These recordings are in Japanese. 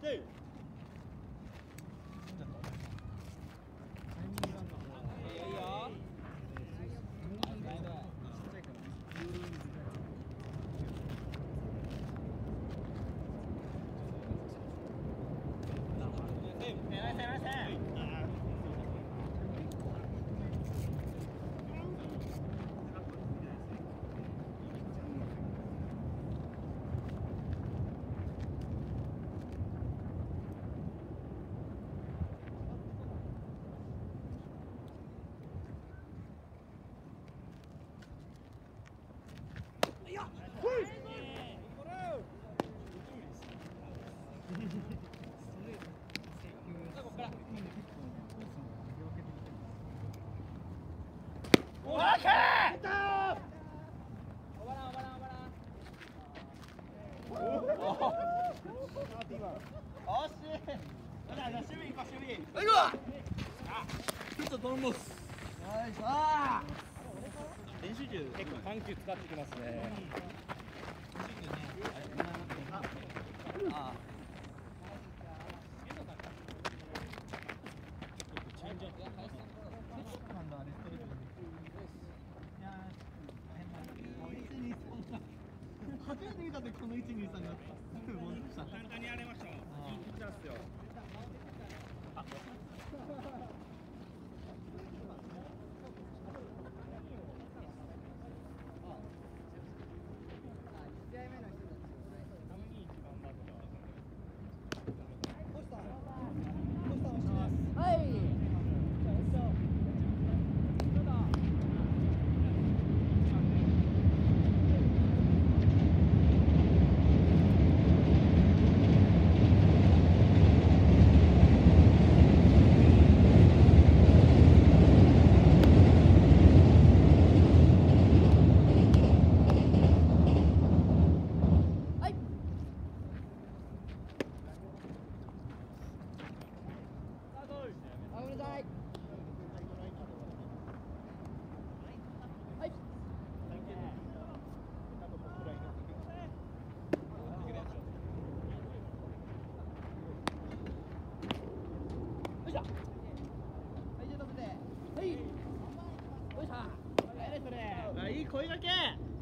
練習中結構緩急使ってきますね。 初めて見たってこの1、2、3が簡単にやれました。いいピッチャーっすよ。いい声掛け。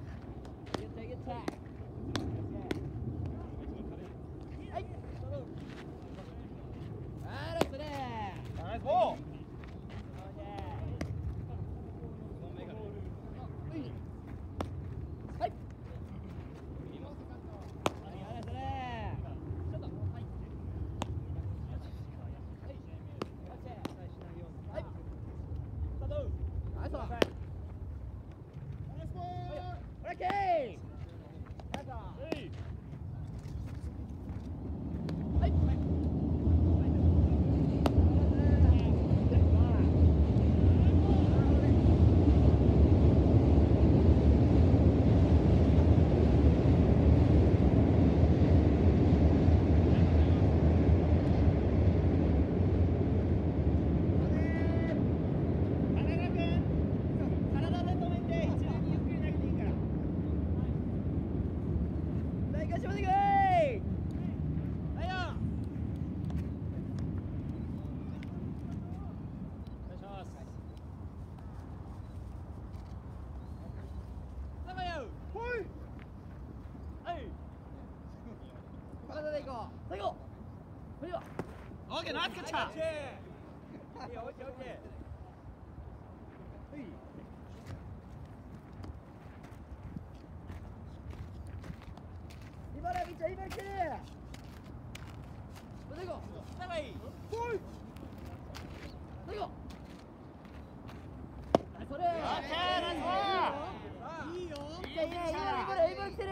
オッケー、ナイスキャッチャー。 茨城ちゃん、今来てる。どこ。長い。ほい。どこ。それ。オッケー、ナイス。いいよ。いやいや、今来てる。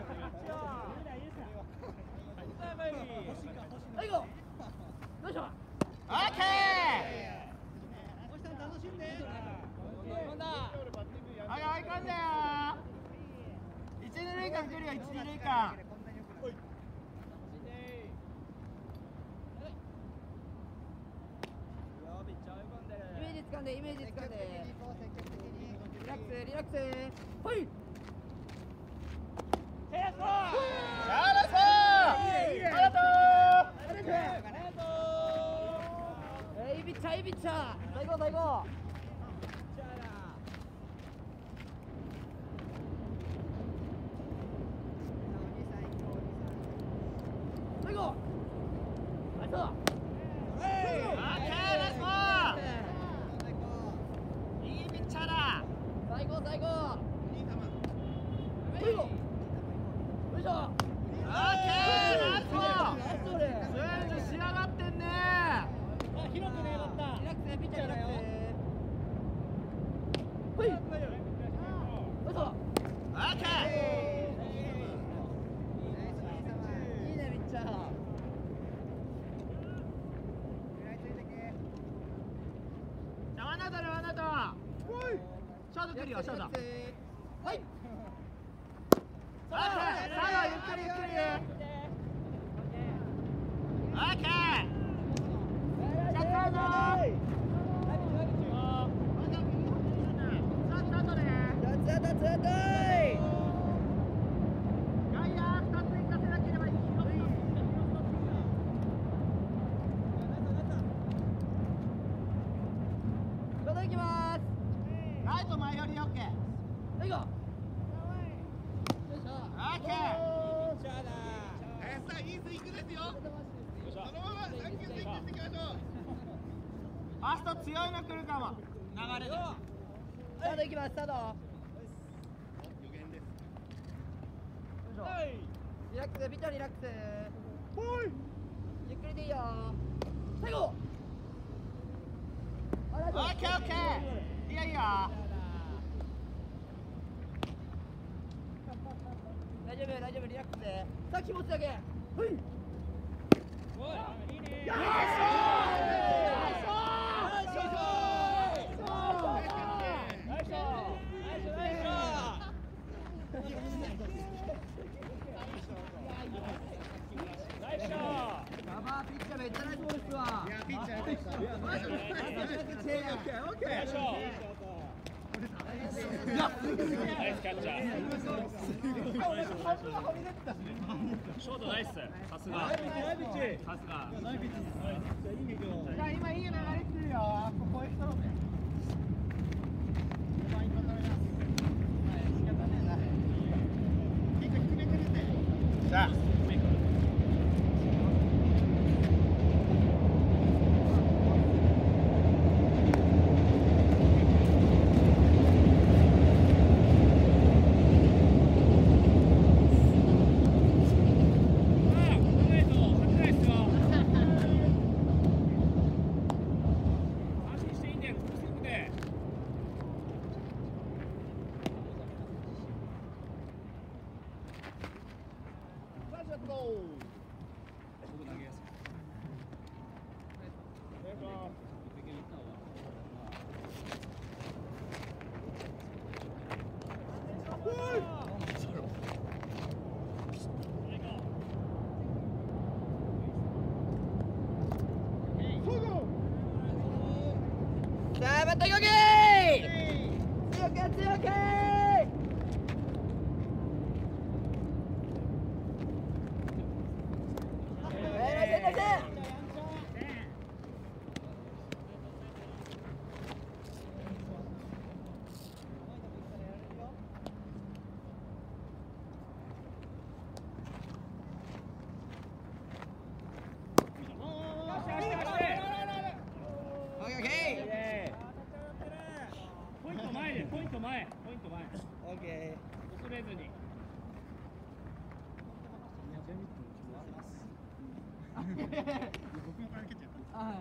どこ。どうしよう。 オッケー。 星さん楽しんで。 はい、追い込んだよ。一二塁間来るよ、一二塁間。 イメージ掴んで、イメージ掴んで。リラックス、リラックス。ほい。 ありがとう。 はいピッチャー最高最高最後ありがとう最高最高最後よいしょオッケーラストスイング仕上がってんね広くねバッター。 リラックスピッチャーリラックスはいよいしょオッケーいいねピッチャーワンアウトねワンアウトショート来るよショートはいオッケー最後ゆっくりゆっくりオッケーシャットアウトライト前寄りオッケー。はい行こう。オッケー。 林さんいいスイングですよ。そのまま3球スイングしていきましょう。 ファースト強いの来るかも。流れで。スタートいきますスタート。 予言です。 リラックスピッチャーリラックス。ゆっくりでいいよ。最後。オッケーオッケー。いいよいいよ。大丈夫大丈夫リラックス。さあ気持ちだけ。はい。 いいね。 よいしょピッチャーめっちゃナイスボールっすわ。 いやピッチャーよかった。 ナイスキャッチャー。ショートナイス。さすが。さすが。 今いい流れ来てるよ。ここへ来たろうぜ。 さあ。 さあバッター動け強け強けポイント前。 オッケ恐れずに。 僕もこれ蹴っちゃった。 わ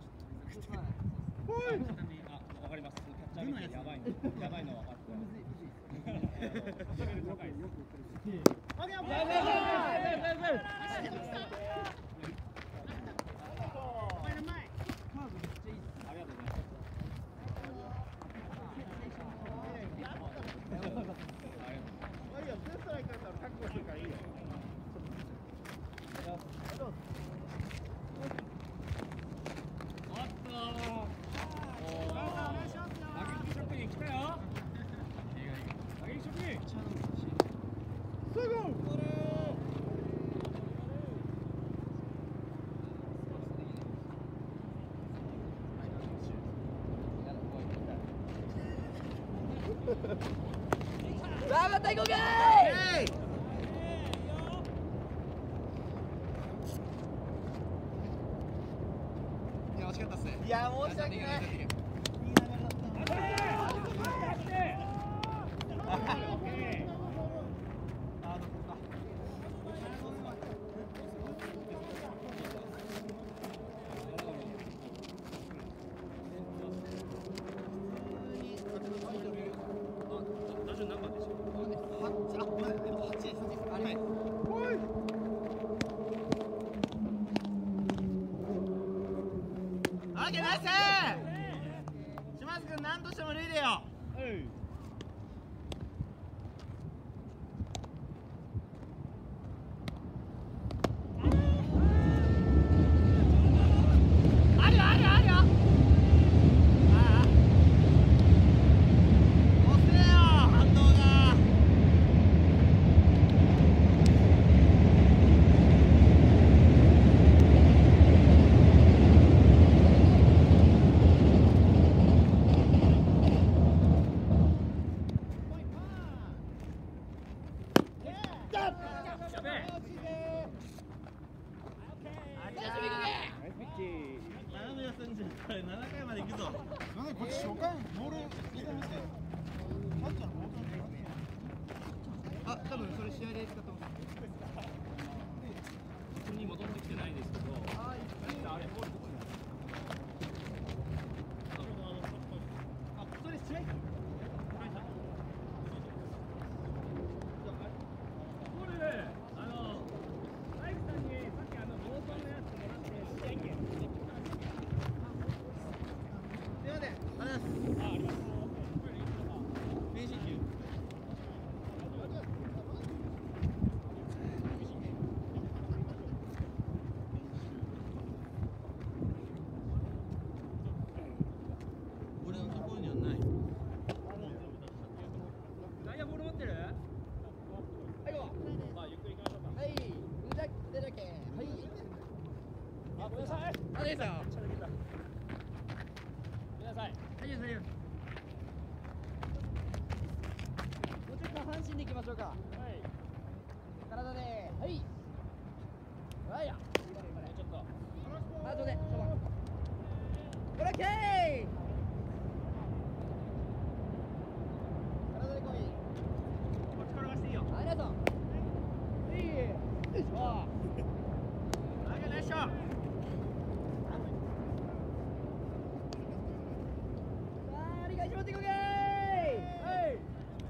かります。キャッチャーミスやばいの分かって。レベル高いです。 さあまた行こうかーい。 いや惜しかったっすね。 いや申し訳ない。オッケーナイス。島津君何としても塁でよ。あるよあるよあるよ。ああ押せよ反動が。7回まで行くぞ。 なんでこっち初回ボール入れましてキャッチャーのボールなんですね。 あ、多分それ試合で使ったもん。 ここに戻ってきてないんですけど、あれボールどこにある？ あ、それ試合か。 ボール、アイクさんにさっきノートのやつもらって試合券。 すいません。ありがとうございます。 あります。 練習球。俺のところにはない。 内野ボール持ってる？ はいよ。 まあゆっくり行きましょうか。 はい。腕だけ。はい。 あ、ごめんなさい。 あ、ですよ。 ごめんなさい。 大丈夫大丈夫。もうちょっと半身でいきましょうか。 はい。 体で。はい。はいや。 もうちょっと。 あとで。そば。オッケー。体で来い。 こっちからがしていいよ。 ありがとう。いい。よいしょ。 あげないっしょ。 持ってこい。はい。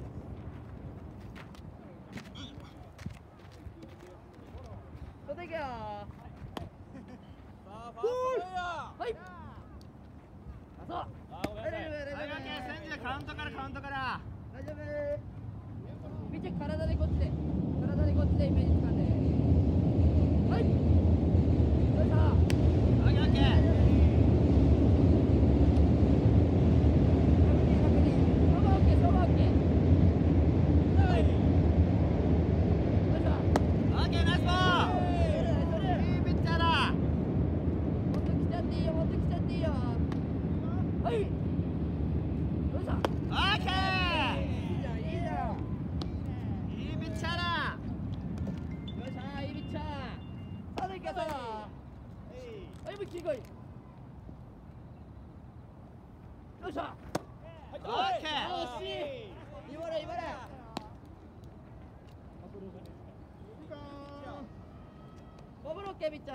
取っていくよ。さあ、ファーストはい。あ、そう。 あ、ごめんなさい。 千住カウントからカウントから。大丈夫。見て体でこっちで。体でこっちでイメージ掴んで。はい。よいしょ。オッケーオッケー。ピッチャー。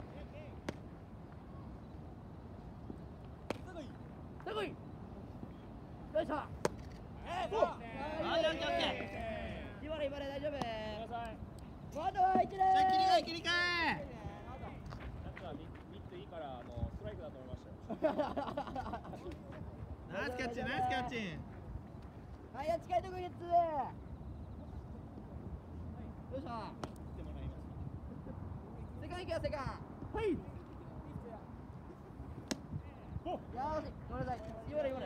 すごい。よいしょ。いばれ大丈夫。まだは一塁。切り替え。 ミットいいからストライクだと思いましたよ。 ナイスキャッチ。はい、近いとこゲッツ。よいしょ。セカンド行くよ、セカンド。はい。よし、どれだい。いばれ。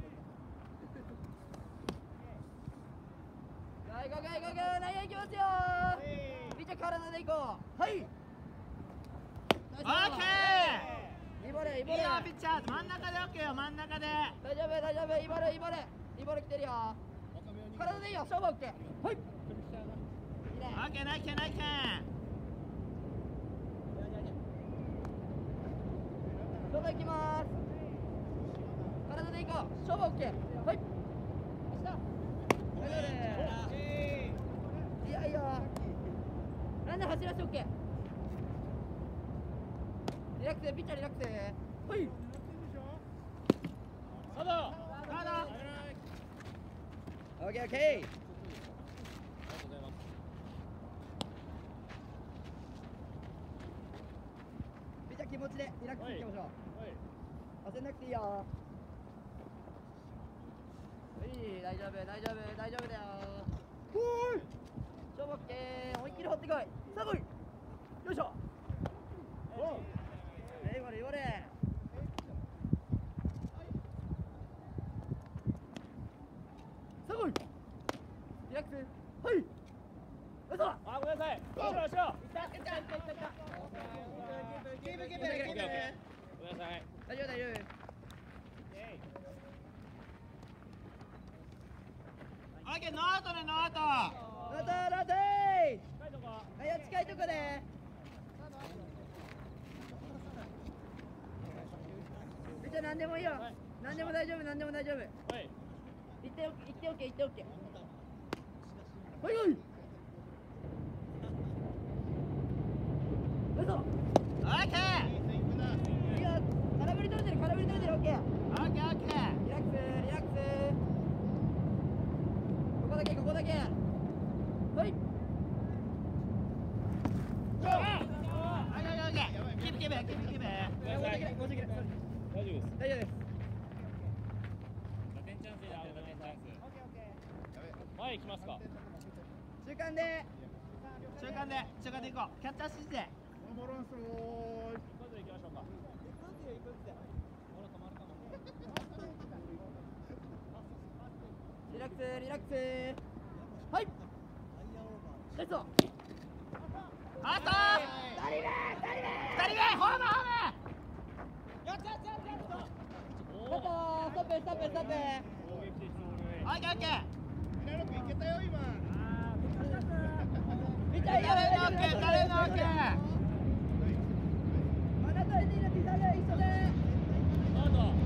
はい、ゴー。内野行きますよ。ピッチャー体で行こう。はい。オッケー。いばれ。いいよ、ピッチャー。真ん中でオッケーよ、真ん中で。大丈夫。いばれ来てるよ。 体でいいよ、勝負 OK。はい。いいね。 オッケー、ナイスナイス。 勝負いきます。体でいこう、勝負 OK。はい。いやいや。ランナー走らせて OK。リラックス、ピッチャーリラックス。はい。 サード。 オッケーオッケー。 ありがとうございます。 ピッチャー気持ちでリラックスいきましょう。焦んなくていいよ。はい、大丈夫大丈夫大丈夫だよ。勝負 OK。思いっきり放ってこい。さあ来い。よいしょ。いいボールいいボール。さあ来い。リラックス。はい。よいしょ。 あ、ごめんなさい。後ろ後ろ。 いったいったいったいったいった。キープキープキープ。 ごめんなさい。 大丈夫大丈夫。 オッケー、ノーアウトね、ノーアウト。 ラトラトー。 近いとこ。 はいよ、近いとこで。めっちゃ何でもいいよ。何でも大丈夫、何でも大丈夫。 はい。 行っておけ、行っておけ、行っておけ。はいはい。嘘。 オッケー。 いいよ、空振り取れてる、空振り取れてる、オッケー。 オッケー、オッケー。 リラックス、リラックス。ここだけ、ここだけ。はい。 オッケー、オッケー。キープキープ、キープキープ。 ごめんなさい。 申し訳ない。 大丈夫です。 大丈夫です。 打点チャンスで打点チャンス。前行きますか。 中間で。 中間で行こう。キャッチャー指示で。 一発で行きましょうか。 リラックス、リラックス。はい。レッツゴー。 アウトー。 二人目、 二人目、ホームホーム。 ストップ、ストップ、ストップ。 攻撃的オッケー、オッケー。 ピッチャーいいよ、 誰のオッケー、誰のオッケー。 あなたにいるピザで一緒で。 スタート。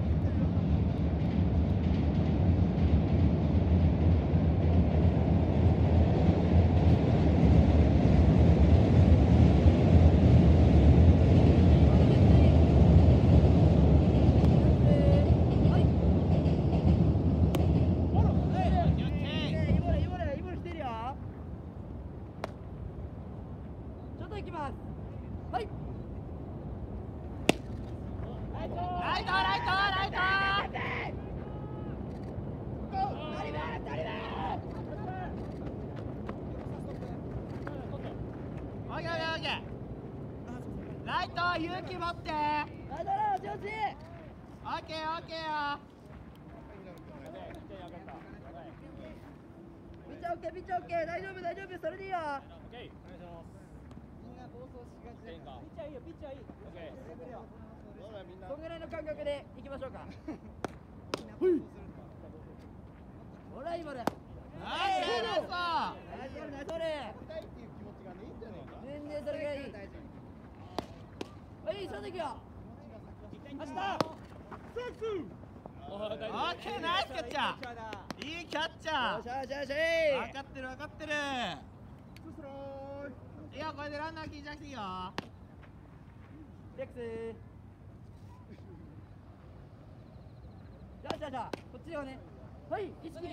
ライト、勇気持って。 ライトラー、調子。 オッケー、オッケーよ。 ピッチャーオッケー、ピッチャーオッケー、大丈夫、大丈夫、それでいいよ。 オッケー。お願いします。みんな暴走しがち。ピッチャーいいよ、ピッチャーいい。オッケー。 そんぐらいの感覚でいきましょうか。ほら、今だ。 ナイス、ナイス。 ナイスボール、ナイスボール。全然それぐらいいい。はい、その時は。走った。 おー、大丈夫。 オッケー、ナイスキャッチャー。いいキャッチャー。 よしよしよし。 分かってる、分かってる。いや、これでランナー聞いちゃっていいよ。 レックス。よしよし、こっちよね。はい、意識、意識。 オ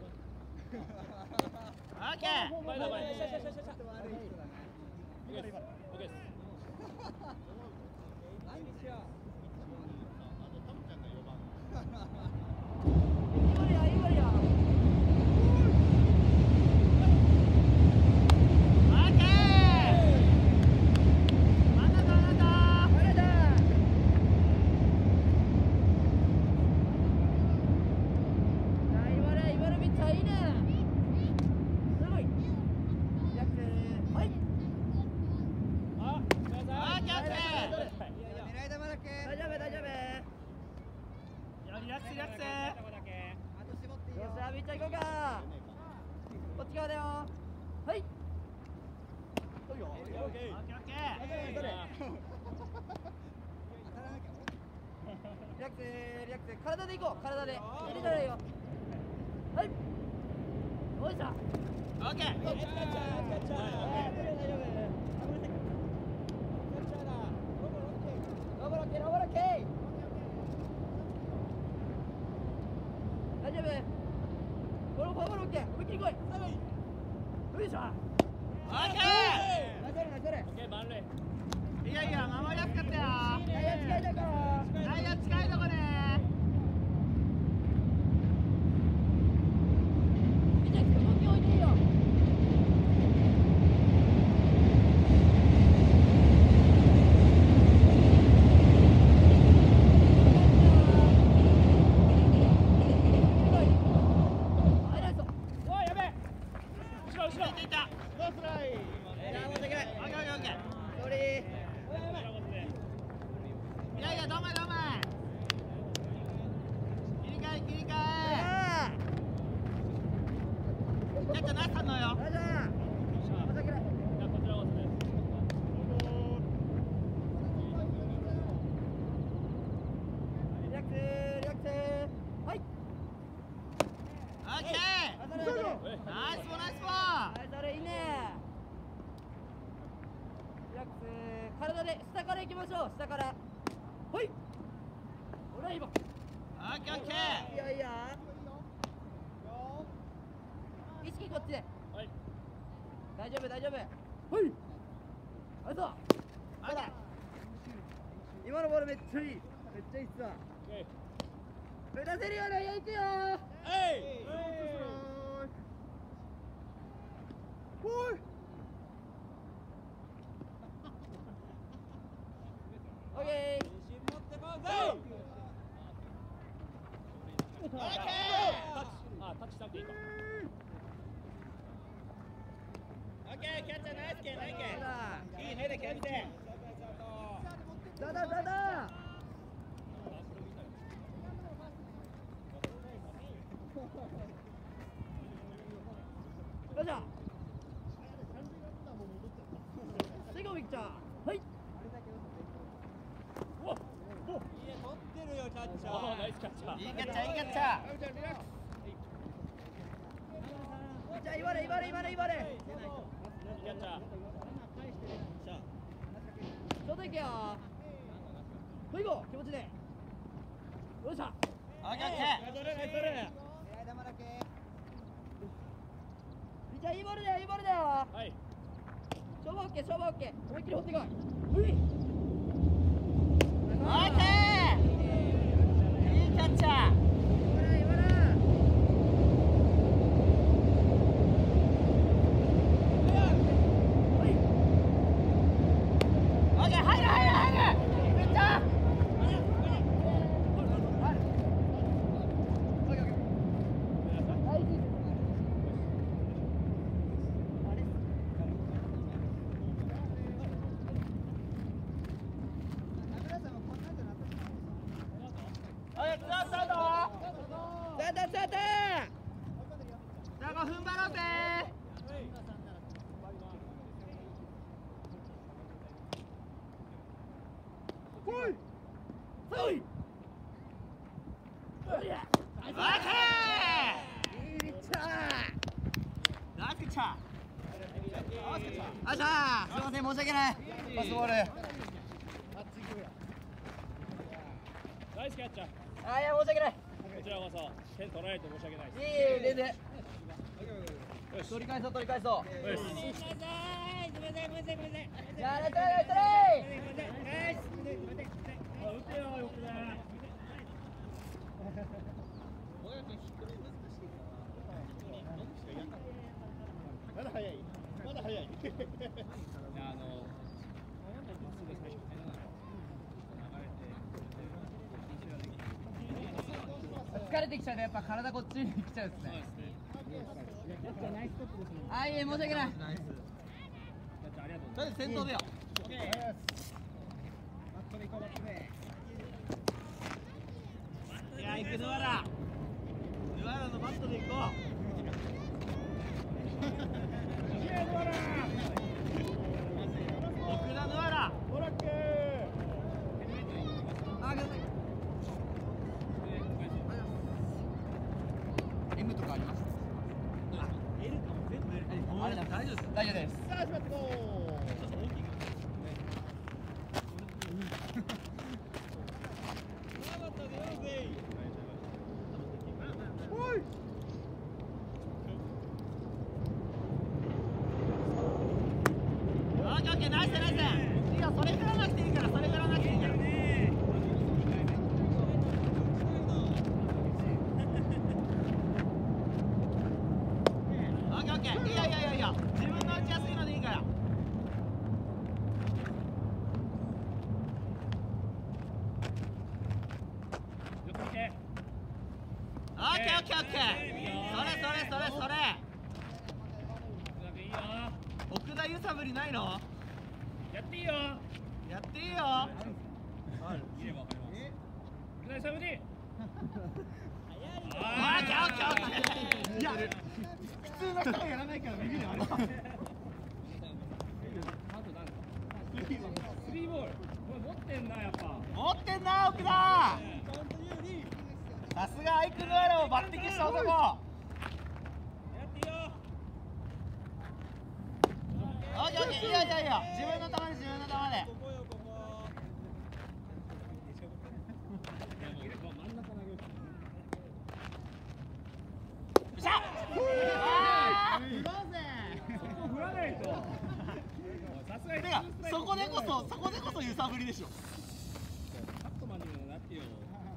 ッケー。 前だ、前。オッケーです。オッケーです。 こっち側だよ。はい。いいよ。 オッケーオッケー。 リラックスリラックス。体でいこう。体で入れたらいいよ。はい。おいしょ。 オッケー。 大丈夫。このフォアボールオッケー。思いっきり来い。よいしょ。 オッケー。 満塁。 いやいや、守りやすかったよ。 内野近いとこ。 内野近いとこね。 みんな動き置いていいよ。体で下から行きましょう。下から。はい。ほら今。 オッケーオッケー。 いいよいいよ。意識こっちで。 はい。 大丈夫大丈夫。はい。ありがとう。 オッケー。 今のボールめっちゃいい。めっちゃいいっすわ。出せるようなやいてよ。おい。オッケー。 タッチしたっていいか。 オッケー、キャッチャーナイスケー、ナイスケー。いいねでキャッチ。 だ。よいしょ。最後ビクチャー。はい。 ナイスキャッチャー。 いいキャッチャー、いいキャッチャー。 じゃあ、今れ。 いいキャッチャー。 ちょうどいけよ。はい、行こう。気持ちで。よっしゃ。 オッケーオッケー。 じゃあ、いいボールだよ、いいボールだよ。 はい。 勝負オッケー、勝負オッケー。思いっきり放ってこい。はい。 オッケー。いいキャッチャー。踏ん張ろうぜ。 来い。はい。 オッケー。 いいピッチャー。 ナイスピッチャー。 あっしゃー。すみません、申し訳ない。パスボール。 ナイスキャッチャー。 あ、いや、申し訳ない。 こちらこそ点取られて申し訳ないです。 いい、全然。取り返そう。 よし。 じゃあ、ナイストライ。 打てよ、よくね。 まだ早い。 疲れてきちゃうね、やっぱ体こっちに来ちゃうですね。あ、いえ、申し訳ない。 とりあえず先頭だよ。いや、行くヌアラのバットで行こう。 奥田ヌアラ。M とかあります。L かも全部 L。あれだ、大丈夫です。大丈夫です。 さあ始まってこオッケーオッケー、ナイスナイス。いいよ、それ振らなくていいから、それ振らなくていいから。オッケーオッケー、いいよいいよいいよ。自分の打ちやすいのでいいから。オッケーオッケーオッケー。それそれそれそれ。奥田揺さぶりないの？ やっていいよ。 やっていいよ。 見ればわかります。奥田勇に。 オッケーオッケーオッケー。いや、普通の人がやらないからできるよ。 スリーボール。これ持ってんなやっぱ。 持ってんな奥田。さすがアイクノアラを抜擢した男。 やっていいよ。 オッケーオッケー、いいよいいよいいよ。自分の球で自分の球で。よっしゃ。 そこ振らないと。さすがに。 てかそこでこそ揺さぶりでしょ。 カットマンにもなってよ。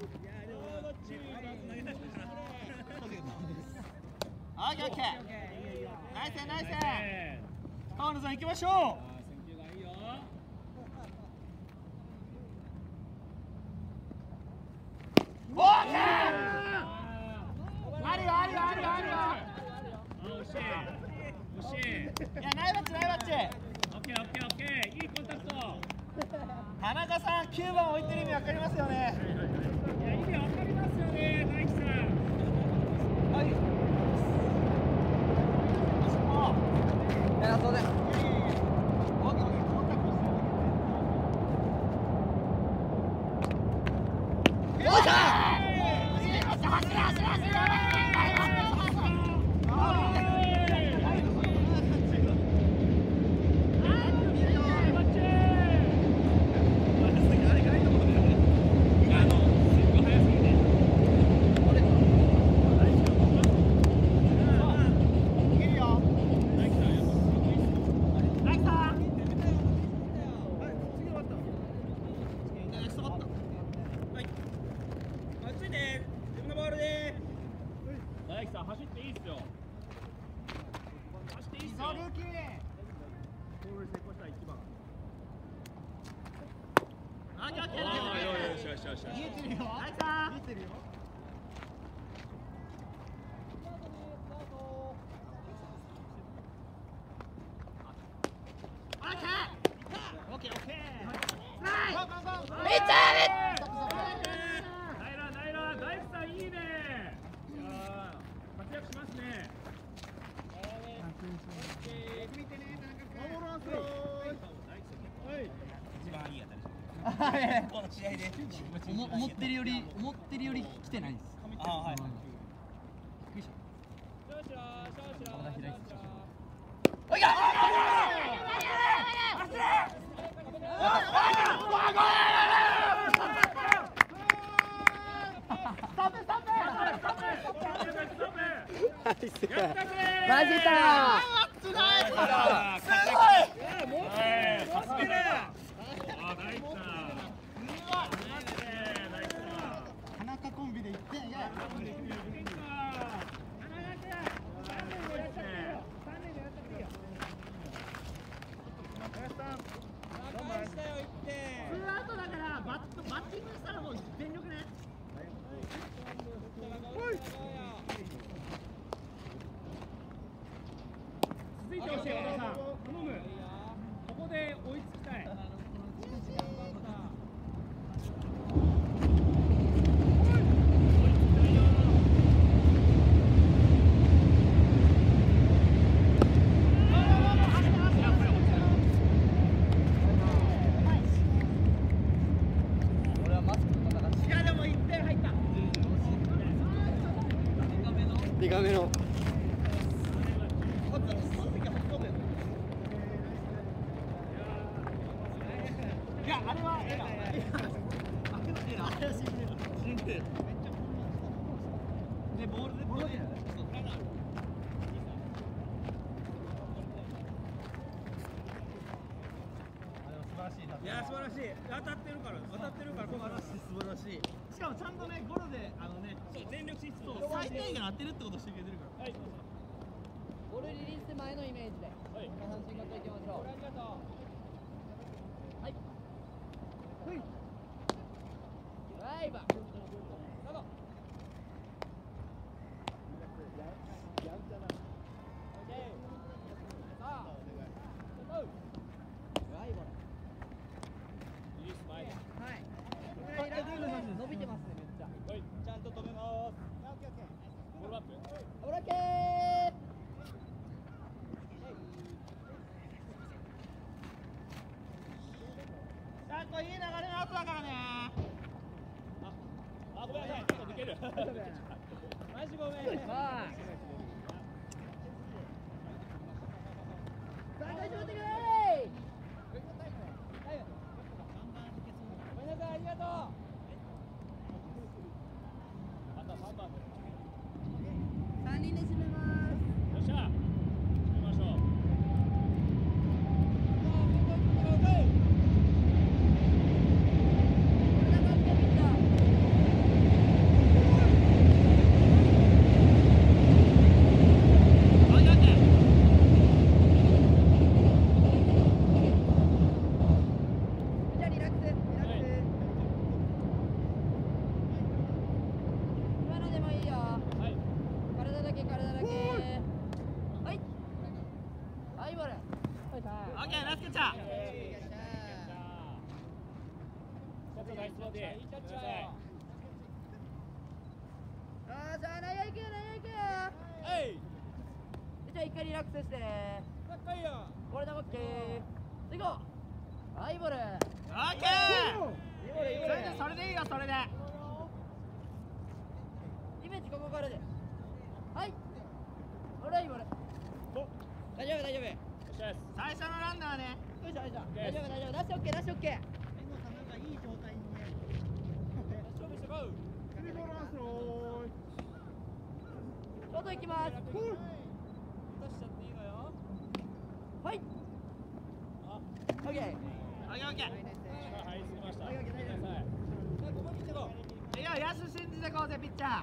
オッケーオッケー。ナイスナイス。川野さん行きましょう。 選球がいいよ。 オッケー。あるよあるよあるよあるよ。 惜しい。惜しい。 いや、ナイバッチナイバッチ。 オッケーオッケーオッケー。いいコンタクト。 田中さん9番置いてる意味わかりますよね。 いや意味わかりますよね、大樹さん。 はい。いや、そうです。 大樹さん走っていいっすよ。走っていいっすよ。 ルーキー。 ゴール成功したら1番。 あ、よしよしよしよし。見えてるよ。大樹さん。見えてるよ。オッケーオッケー。ナイス。めっちゃ大樹さんいいね。活躍しますね。 一番いい当たり。この試合で。 思ってるより来てないです。 ああ、はい。 びっくりした。体開いてた。おいか。マジか。すごい。田中コンビで1点。ツーアウトだからバッティングしたらもう全力ね。 続いて教えてください。 短めの。 いや、あれはエラー。で、ボールでボールで。いや、素晴らしい。当たってるから、素晴らしい。しかもちゃんとね、ゴロで、全力疾走、最低限当てるってことしてくれてるから。はい。 ボールリリース前のイメージで、下半身型いきましょう。ありがとう。はい。はい、バッ。どうぞ。伸びてますね、めっちゃ。 ちゃんと止めます。ボールアップ。 オッケー。 ちゃんといい流れの後だからね。あ、ごめんなさい。ちょっと抜ける。マジごめん。 さあ、大丈夫でくれ。ごめんなさい、ありがとう。3人で締めます。 よっしゃ。締めましょう。 一回リラックスしてね。これでオッケー。次行こう。はい、ボール。オッケー。それでいいよ、それで。 イメージここからで。はい。オレイボール。大丈夫、大丈夫。 最初のランナーね。 よいしょ、よいしょ。大丈夫、大丈夫。出してオッケー、出してオッケー。 遠藤さんなんかいい状態にね。 勝負してこう。 次ボールランスロー。 外行きます。はい。オッケー。オッケー、オッケー。 入りすぎました。 オッケー、オッケー、大丈夫。 いや、ヤス信じてこうぜ、ピッチャー。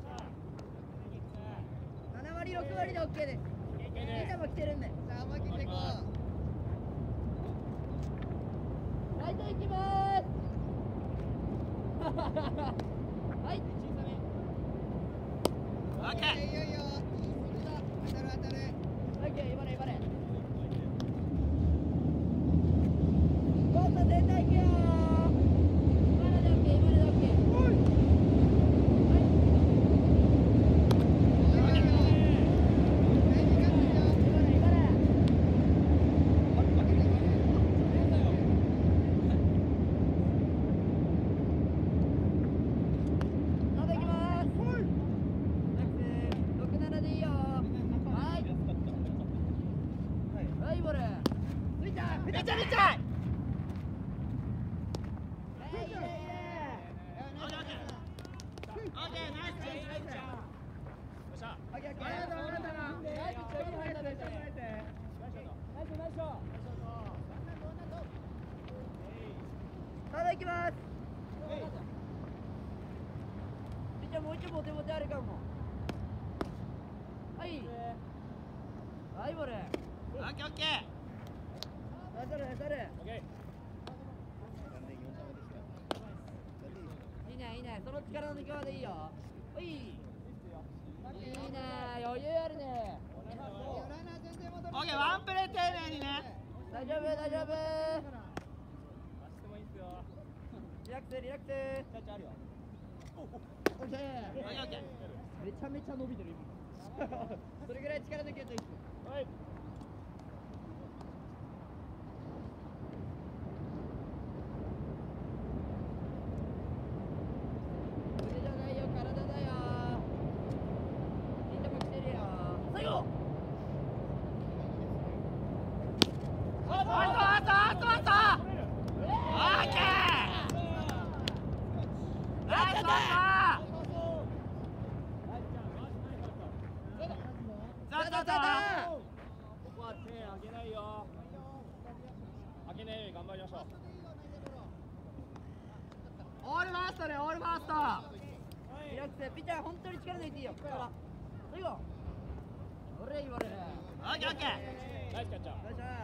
7割、6割でオッケーです。みんなも来てるんで。さあ、思い切ってこう。ライト行きまーす。はい。 オッケー。 いいよいいよ。当たる当たる。オッケー、今ね今ね。もっと全体行くよー。今のでオッケー、今のでオッケー。まだ行きます。じゃあもう一度ボテボテあるかも。はい。はい、ボール。 オッケーオッケー。 当たる当たる。いいねいいね。その力の抜きまでいいよ。おい。いいね。余裕あるね。 オッケー、ワンプレー丁寧にね。 大丈夫大丈夫。リラックスリラックス。オッケー。めちゃめちゃ伸びてる今。それぐらい力抜けるといいっす。はい。腕じゃないよ、体だよ。みんなもこは手上げないよ。上げないように頑張りましょう。 オールファーストね、オールファースト。リラックス、ピッチャー本当に力抜いていいよ。最後。俺いいボール。 オッケーオッケー。ナイスキャッチャー。 よいしょ。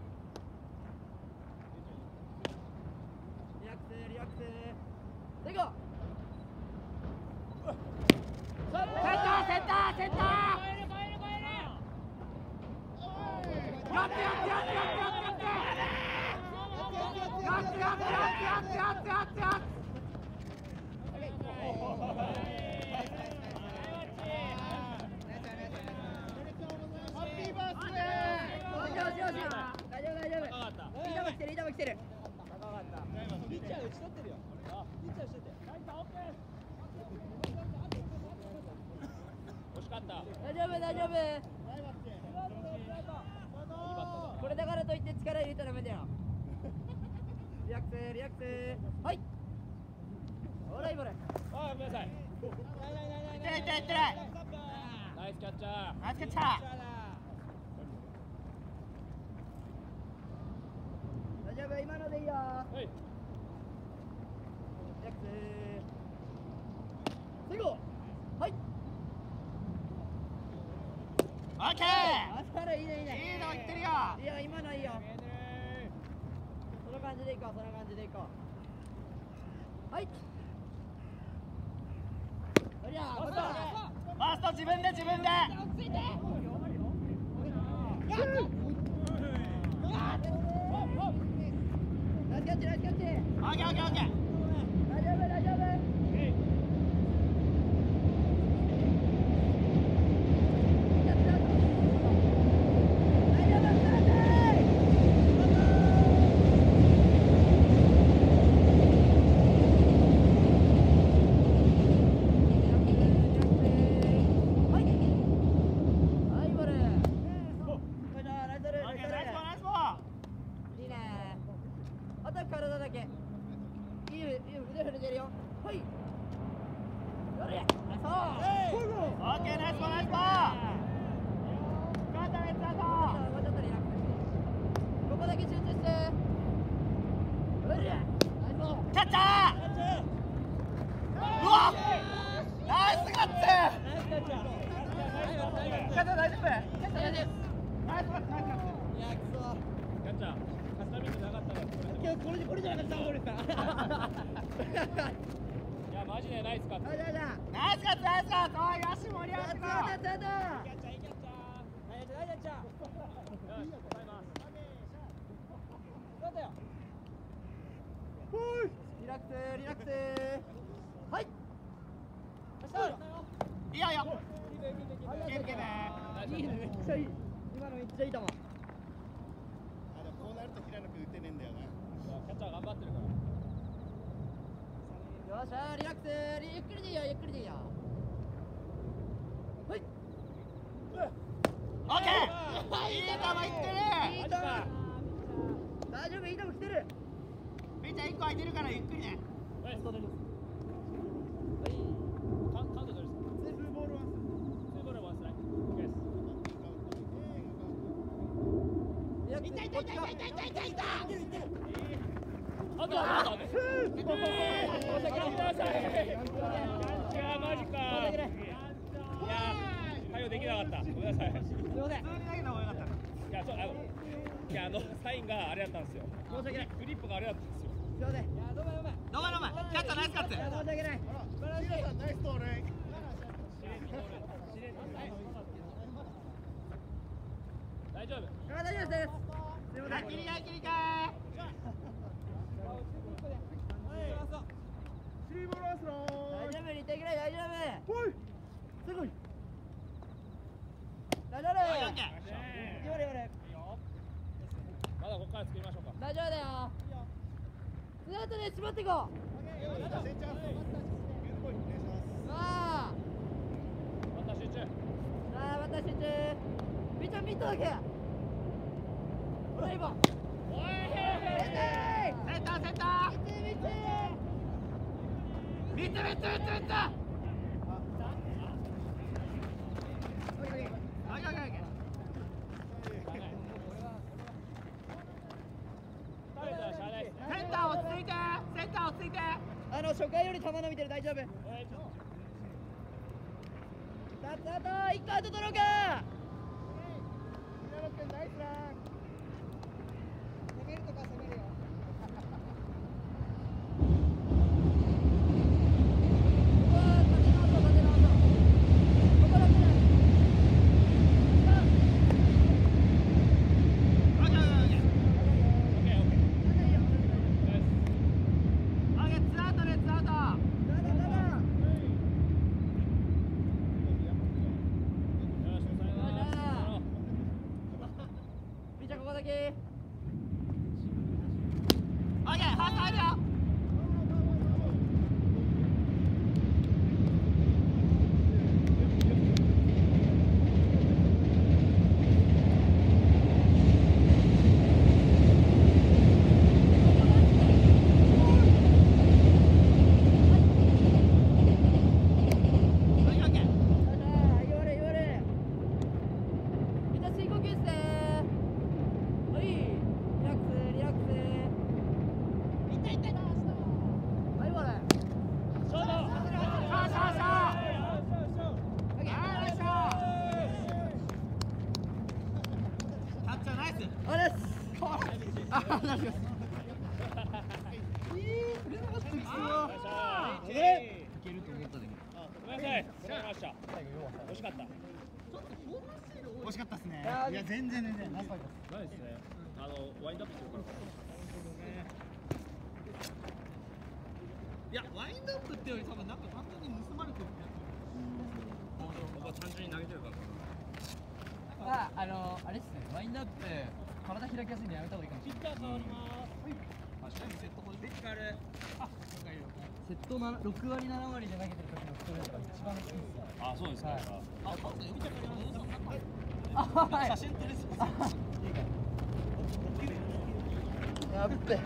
リラックス、リラックス。最後。センター、センター、センター。やってやってやってやってやってやってやってやってやってやってやってやってやって。リーダーも来てる。 ピッチャー打ち取ってるよ。ピッチャー打ち取って。惜しかった。 大丈夫大丈夫。これだからといって力入れたらダメだよ。リラックスリラックス。はい。ほらいいボール。 あ、ごめんなさい。 いってないいってないいってない。 ナイスキャッチャー。 ナイスキャッチャー。大丈夫今のでいいよ。 はい。 リラックス。最後。はい。 オッケー。 あそこいいねいいね。 いいのいってるよ。 いや今のいいよ。その感じでいこうその感じでいこう。はい。おりゃファースト自分で自分で。 落ち着いて。ナイスキャッチナイスキャッチ。 オッケーオッケーオッケー。 大丈夫大丈夫。体だけ。いい腕振れてるよ。はい。やれ。そう。 オッケーナイスボールナイスボール。 ガタメッター。もうちょっとリラックスして。ここだけ集中して。うりゃ。ナイスボール。 キャッチャー。うわ。ナイスガッツ。キャッチャー大丈夫？キャッチャー大丈夫？ キャッチャー大丈夫。 ナイスガッツナイスガッツ。 いやくそ。 キャッチャーカスタミングなかったら今日これじゃなかったボールか。 いやマジでナイスカット。 ナイスガッツナイスガッツナイスガッツ。おいよし盛り上がってこう。 キャッチャーいいキャッチャー。 ナイスキャッチャー。ナイスキャッチャー。よしございます。そうだよ。 リラックスリラックス。はい。 いいよいいよ。 いいねめっちゃいい。今のめっちゃいい球。 こうなると平野君打てねえんだよな。 キャッチャー頑張ってるから。 よっしゃリラックスゆっくりでいいよゆっくりでいいよ。はい。 オッケー。いい球いってる。 いい球。大丈夫いい球来てる。 ピッチャー1個空いてるからゆっくりね。はい。カウントどれですか？ツーボールワンストライク。オッケーです。 痛い痛い痛い痛い痛い痛い痛い。 あとあと。申し訳ない。いやマジか。いや対応できなかった。ごめんなさい。 すいません。 普通に投げた方が良かった。いやそういやサインがあれだったんですよ。 申し訳ない。 グリップがあれだったんですよ。 すいません。いやどうもどうも。 どうもどうも。キャッチャーナイスカッツ。 申し訳ない。 ナイス盗塁。 大丈夫。 大丈夫です。すいません。 切りかい切りかい。 スリーボールワンストライ大丈夫2点ぐらい大丈夫。すごい。大丈夫。 オッケー。 よれよれ。 まだここから作りましょうか。 大丈夫だよ。スナートで絞っていこう。さあ。 また集中。 さあまた集中。ピッチャーミットだけ。ほら今。 おい。 センターセンター。 初回より球伸びてる、大丈夫。あと1個アウト取ろうか。ナイスラン。攻めるとか攻めるよ。 惜しかったですね。いや全然ナイスファイトです。 ないですね。ワインドアップするから。 いやワインドアップってより多分なんか単純に盗まれてるやつ。 ここ単純に投げてるから。 あれっすね。ワインドアップ体開きやすいんでやめた方がいいかもしれない。 ピッチャー変わります。確かにセットポジション。ピッチャール。 セット6割7割で投げてる時のストレートが一番いいっすよ。 あ、そうですか。 あ、そうですね。見ちゃったよ。 はい。 写真撮れそう。 やっべ。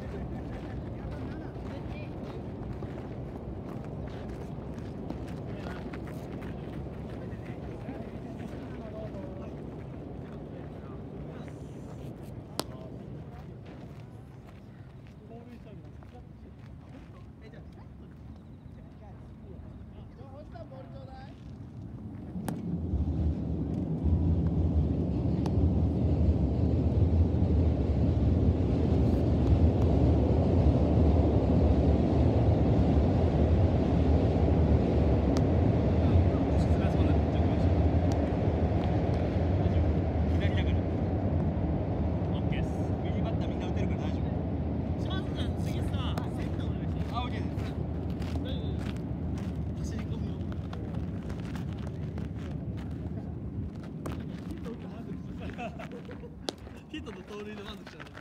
ヒットと盗塁で満足しちゃう。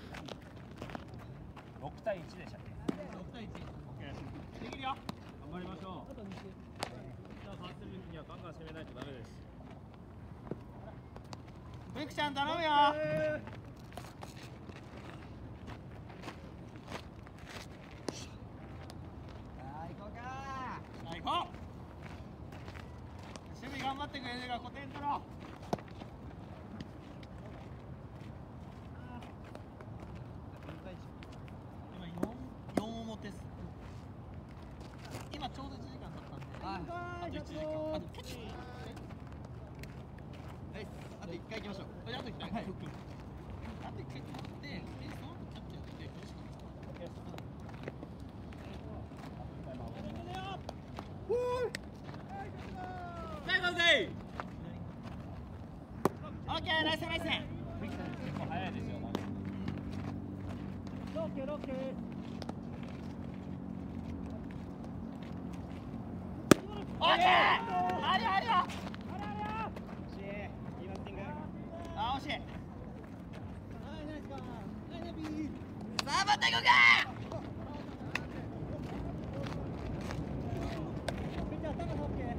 6対1でしたっけ 6対1。 できるよ。頑張りましょう。じゃあファーストリーにはガンガン攻めないとダメです。 ベクちゃん頼むよ。行こう。守備頑張ってくれるから5点取ろう。今4表っす。今ちょうど1時間経ったんで。あと1時間。あとキャッチ。はい。あと1回行きましょう。あと1回。はい。あと1回取って、でその後キャッチやって苦しかったです。オッケー、ナイスナイス。 結構早いですよ。 ロッケーロッケー。 オッケー。ありありあ。惜しい。いいバッティング。あ、惜しい。はい、ナイスパー。はい、ナビー。さあ、バッター行こうか。ピッチャー、高さオッケー。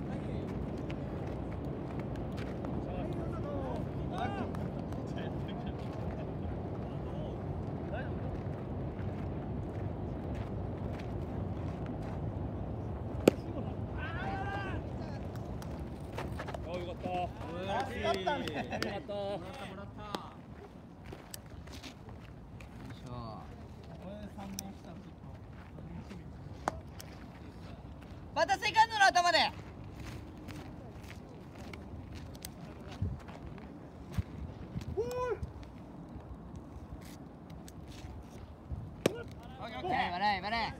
またセカンドの頭で。笑い笑い。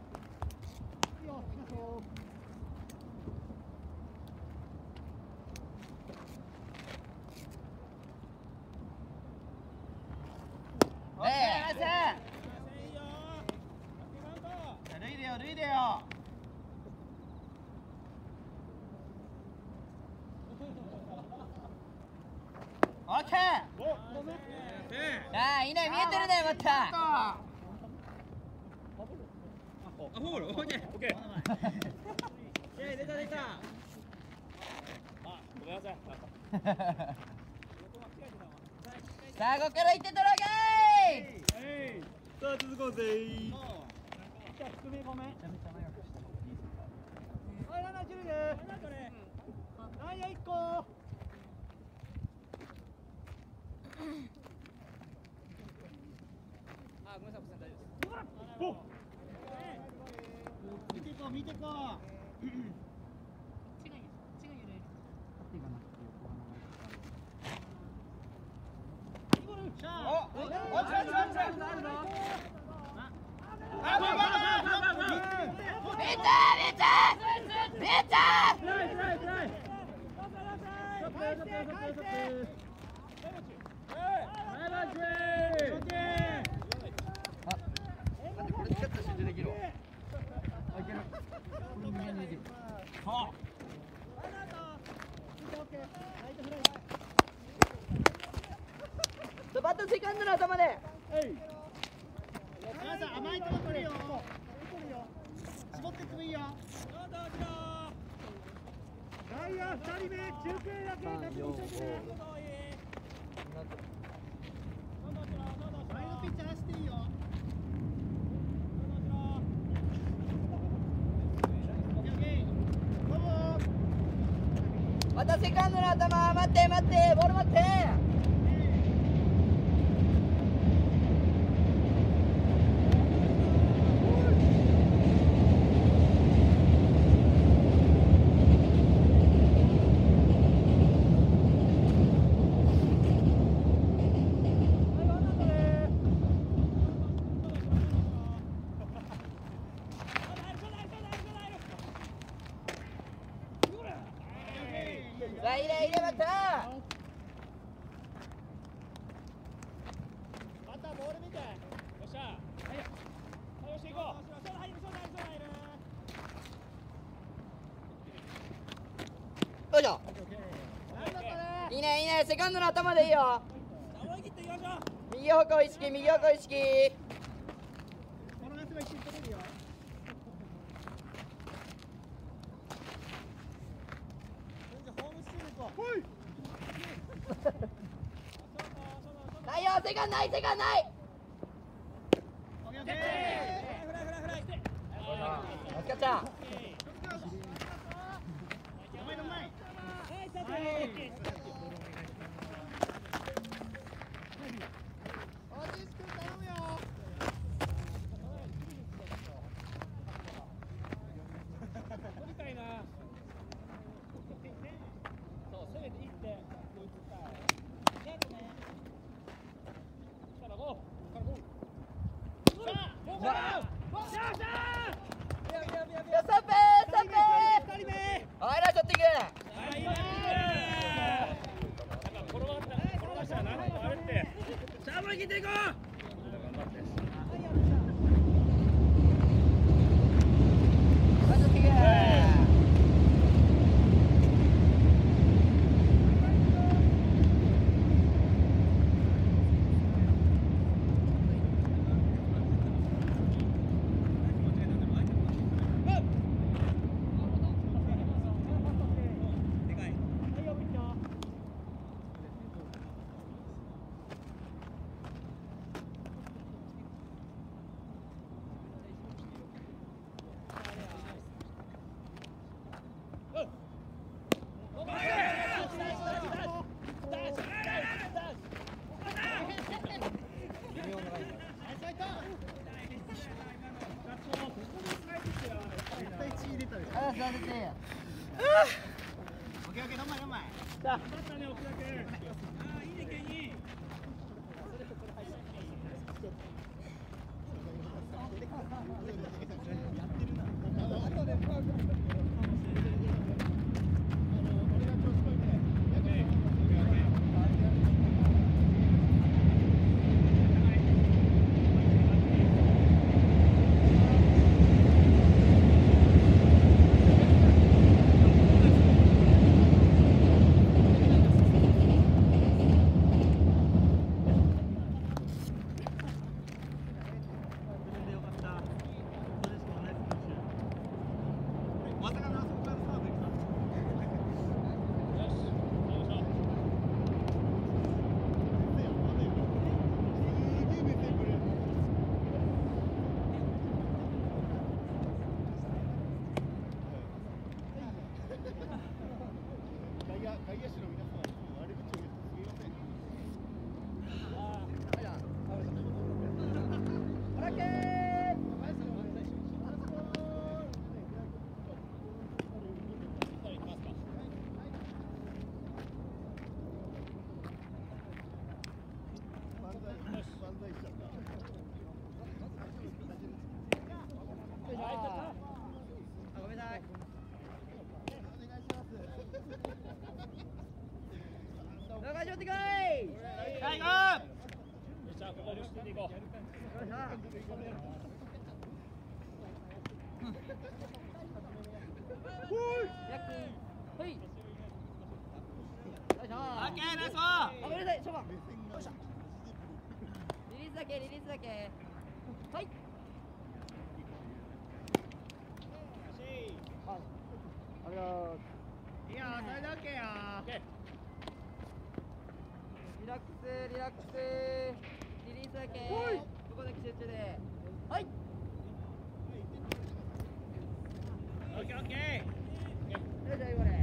脱いでよ。オッケー。ああ、いいね、見えてるね、また。 あ、フォール、オッケー、オッケー。出た出た。あ、ごめんなさい。 さあ、ここから行ってドラゲー。 さあ、続こうぜ。低めごめん。はい、ランナー一塁で。内野1個。あ、ごめんなさい、大丈夫です。見てこう、見てこう。 バットセカンドの頭で。 甘いとこ取るよ。絞ってってもいいよ。外野2人目、中継だけ確認してね。前のピッチャー走っていいよ。 またセカンドの頭、待って待って、ボール待って。入れまた。 またボール見て。よっしゃ。はい。よし行こう。 よいしょ。いいねいいね、セカンドの頭でいいよ。 思い切っていきましょう。 右方向意識、右方向意識。 この夏は一瞬取れるよ。 ないよ、セカンドない、セカンドない。お疲れちゃん。 らせて。 オッケーオッケー、4枚4枚。 だったね、奥田君。ああ、いいね、ケニー。 リリースだけ。はい。ありがとう。 いいよ、それでオッケーよ。 リラックス、リラックス。リリースだけ。ここだけ集中で。はい。 オッケーオッケー。 よいしょ、これ。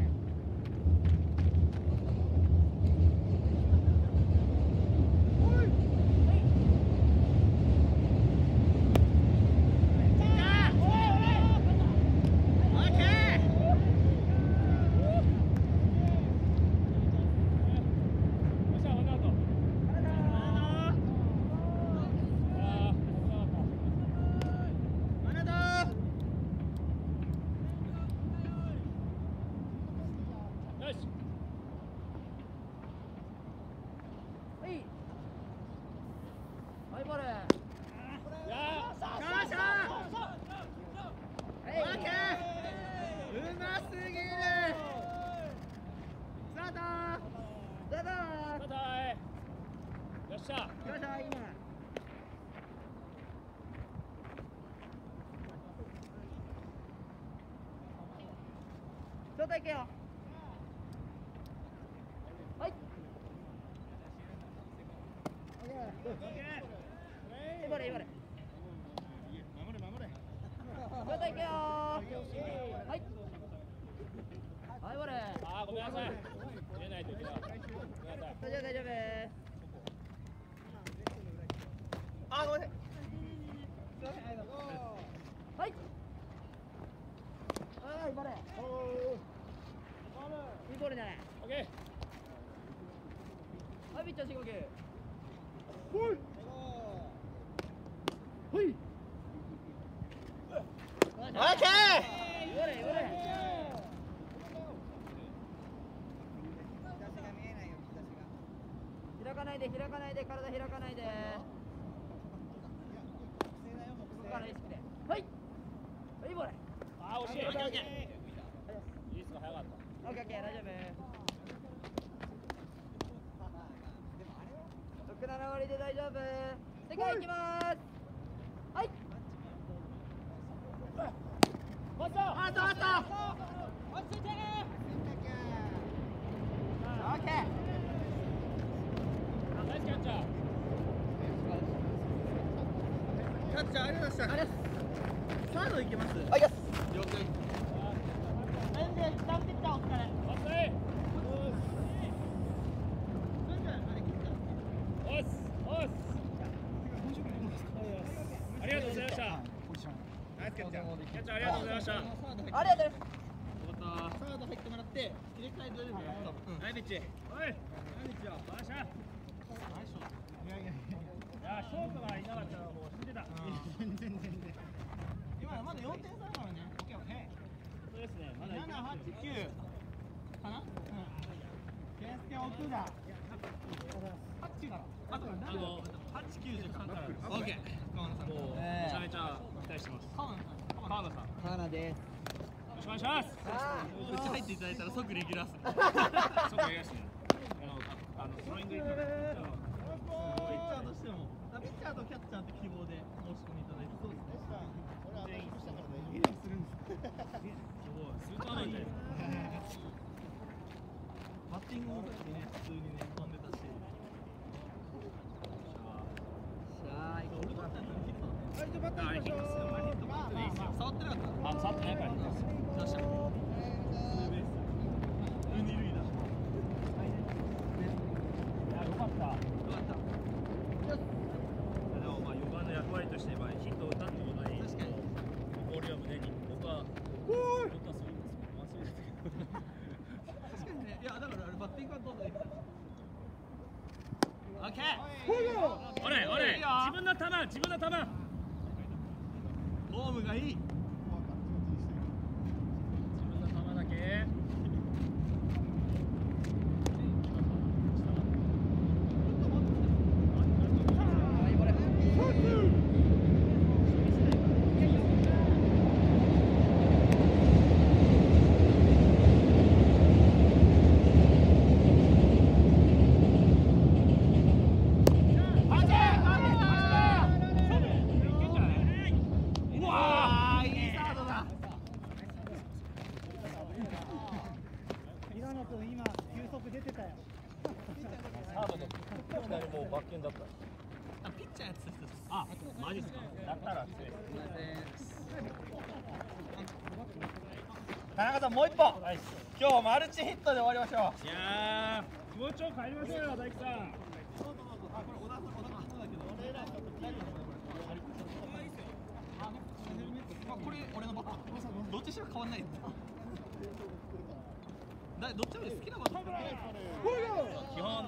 状態いけよ。はい。いばれいばれ。 守れ守れ。 状態いけよ。はい。はい、ばれ。 あー、ごめんなさい。出ないときだ。ごめんなさい。 大丈夫大丈夫。 あ、ごめんなさい。 はい。はい、ばれ。いいボールじゃない。 オッケはい、ピッチャー深呼吸。 ほい。 ほい。 オッケー。 いばれいばれ。開かないで、開かないで、体開かないで。ここから意識で。はい。いいボール。 あー、惜しい。 オッケーオッケー。 リリースが早かった。 オッケーオッケー、大丈夫。6、7割で大丈夫。世界行きます。はい。 ファースト。 あ、ファースト。 落ち着いて。 オッケー。 ナイスキャッチャー。 キャッチャーありがとうございました。 ありがとう。 サード行けます。 ありがとう。 了解。 全然下打ってきた、お疲れ。 おっすい。おっす。おっす。ありがとうございました。 ナイスキャッチャー。 キャッチャーありがとうございました。 ありがとうございます。 サード入ってもらって入れ替えドリブルやった。はいビッチ。 おい。何日よ。よっしゃ。いや、ショートがいなかったらもう死んでた。 全然。今まだ4点差だからね。オッケーオッケー。 そうですね。まだ 7、8、9かな。ケンスケ奥だ。8から。あと8、9、10か。オッケー。川野さん。 もうめちゃめちゃ期待してます。 川野さん。 川名です。 よろしくお願いします。 うち入っていただいたら即レギュラーっすね。 そうか、いやしね。スローイング行くの。 ピッチャーとしても、ピッチャーとキャッチャーって希望で申し込みいただいて。そうですね。 俺アタックしたから大丈夫。 ゲームするんです。 すごい。スーパーマンじゃない。 バッティングの時にね、普通にね、飛んでたし。俺バッターにヒットだね。 バッター行きましょう。 触ってなかった。 あ、触ってないから。 よっしゃ。ツーベース。二塁打。 いや、よかった。 よかった。 でもまあ4番の役割としてヒットを打ったってことはいい。 確かに。 ボールは胸に。僕はそういうです。 確かにね。いやだからあれバッティングはどうぞいい。オッケー。 おれおれ。自分の球。 フォームがいい。 自分の球だけ。もうバッケンだった。 ピッチャーやってた人です。 あ、マジっすか。だったら失礼。 田中さんもう一本。今日マルチヒットで終わりましょう。 いやー、気持ちを変えましょうよ、大樹さん。 これ俺のバット。どっちしろ変わんない。どっちも好きなバット。 基本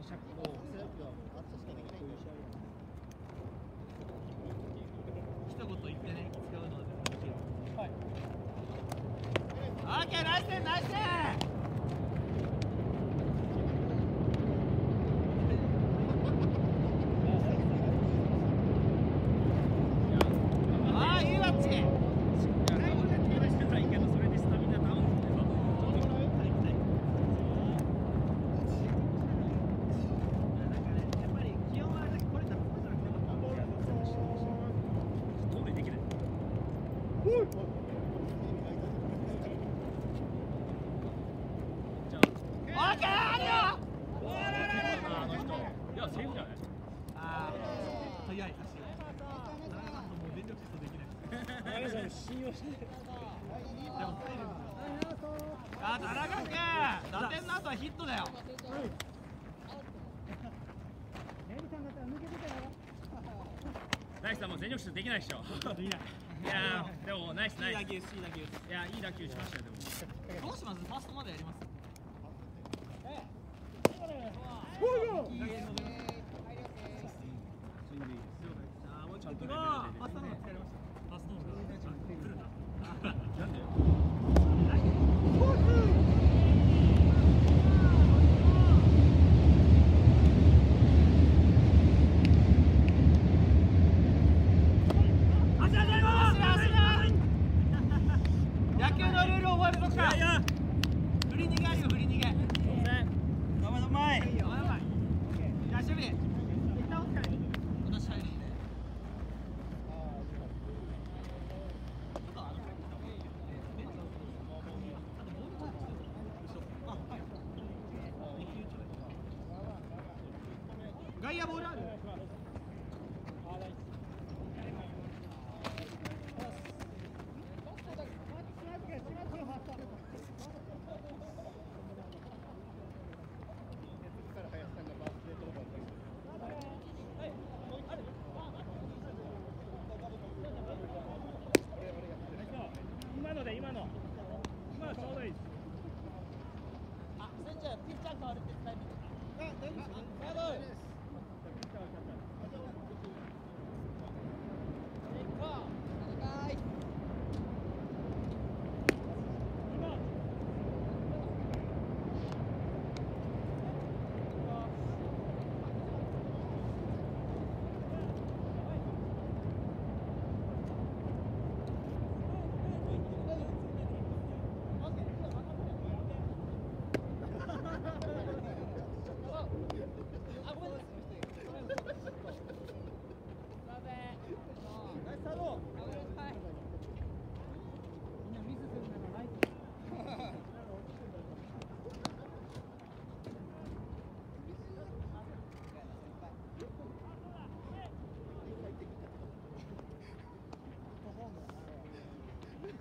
一言言ってね、使うのは全然できる。はい。オッケー、ナイスセーブ、ナイスセーブ。ああ、いいバッチ。 してたらいいけど、それでスタミナダウンってさ。 あ、田中君、打点の後はヒットだよ。 ナイスさんも全力疾走できないでしょ。いやー、でもナイスナイス。いや、いい打球しましたよ。でもどうします？ファーストまでやります。ちゃんとファーストの方が疲れました。ファーストの方が来るな。なんで？野球のルール覚えるのか。振り逃げあるよ、振り逃げ。うまい。いや、守備。一旦お疲れ。私入るんで。外野ボールある。 今のちょうどいい。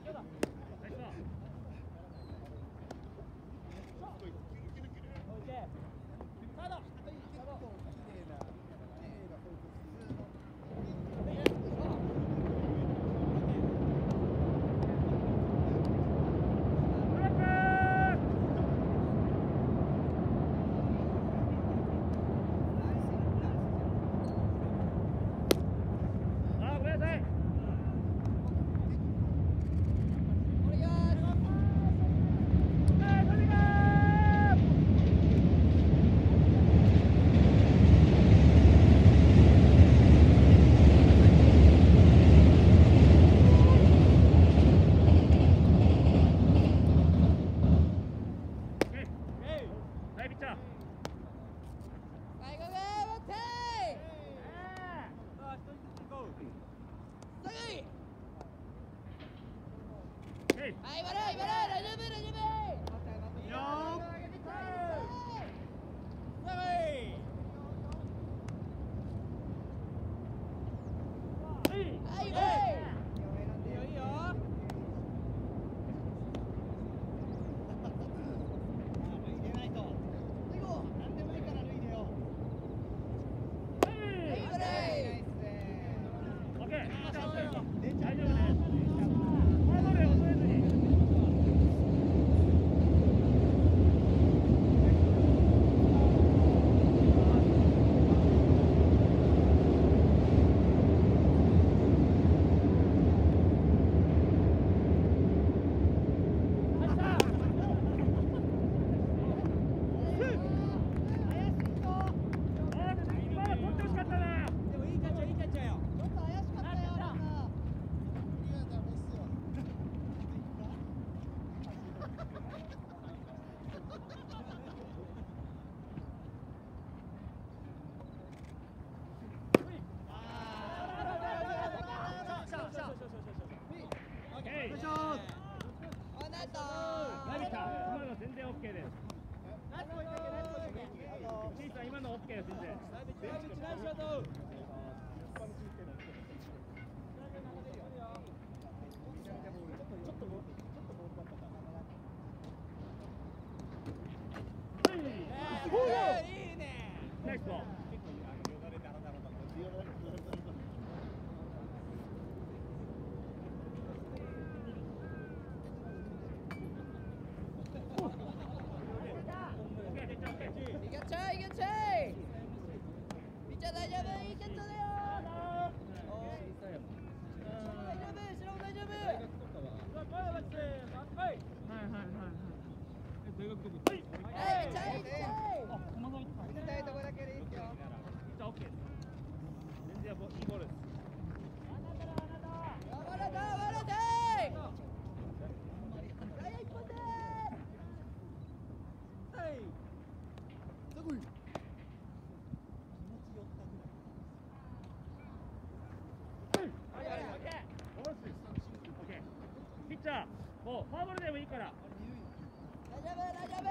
もうフォアボールでもいいから。 大丈夫大丈夫。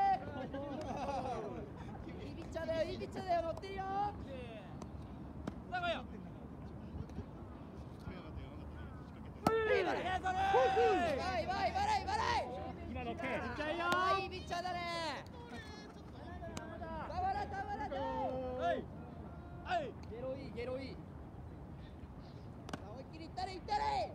いいピッチャーだよいいピッチャーだよ乗ってるよ。さあ来いよ。 今の K。 いいピッチャーだね。たまらたまらた。はい。ゲロいいゲロいい。思いっきりいったれいったれ。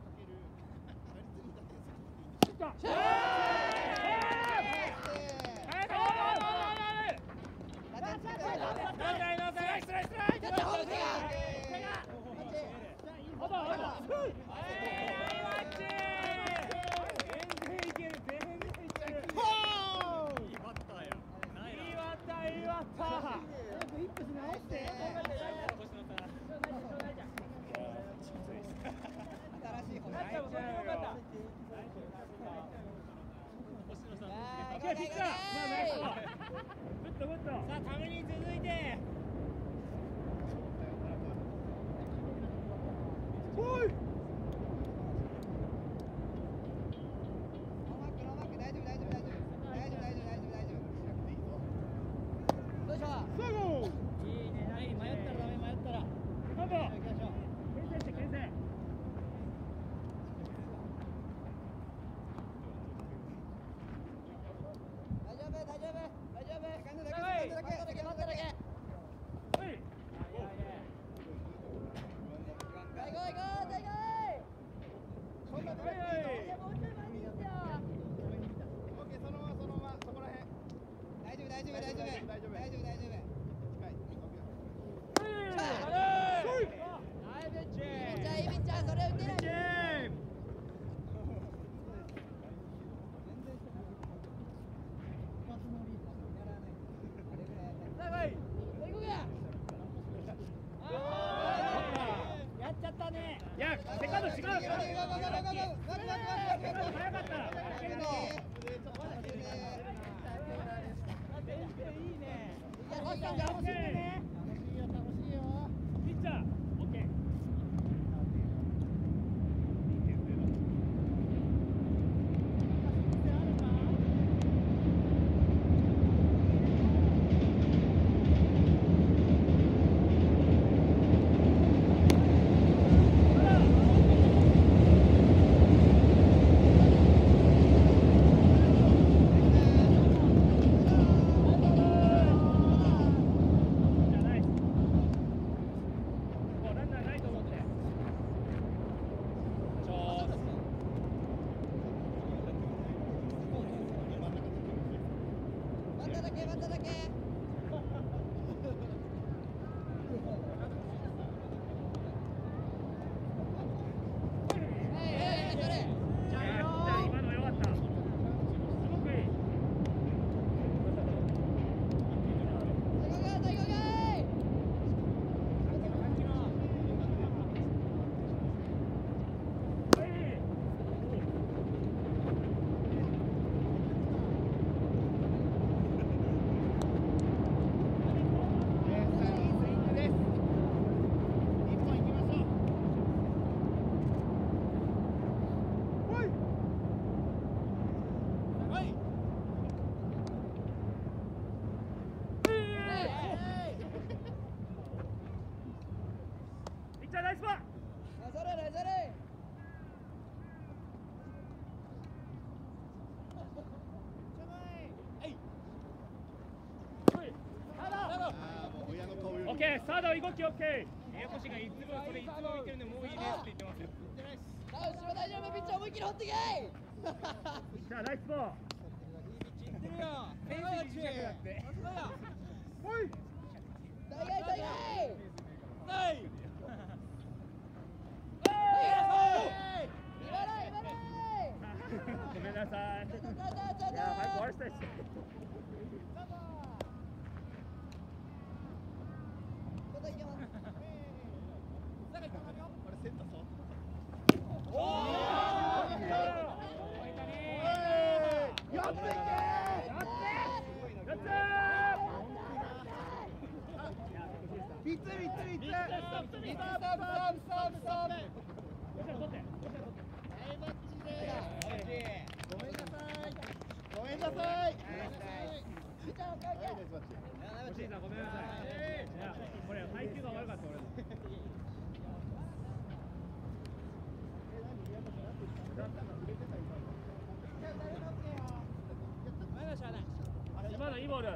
さあ、ために続いて。おい。 いや、セカンド違う。早かった。ピッチャー、オッケー。ナイスパー。オッケー、サード動きオッケー。ややこしがいつもそれいつも見てるんでもういいですって言ってますよ。 後ろ大丈夫、ピッチャー思いっきり掘ってけい。 じゃあナイスボール。 いってるよ。 フェンスに近くなって。 大概大概。 はい。 ごめんなさい。いや、早く終わらせたいっす。これ配球が悪かった俺の。今のいいボールだった。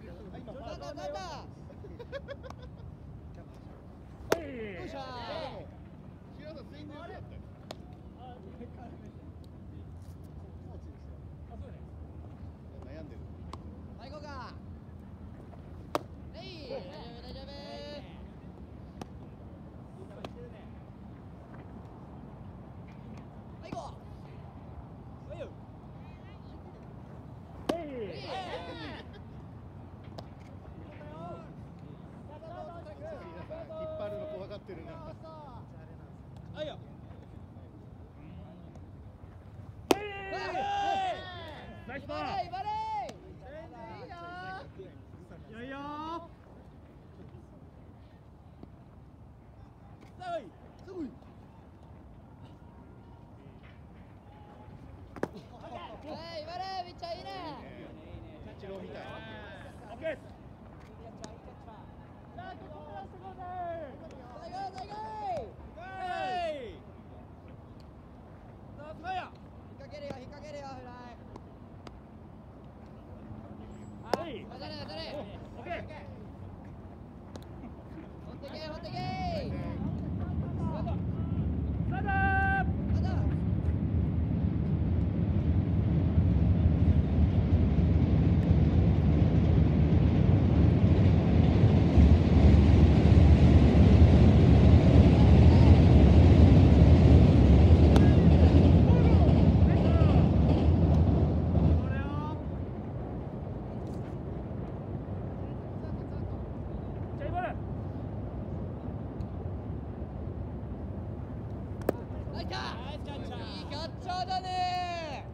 ナイスパー。いやいや。 ナイスキャッチャーだね。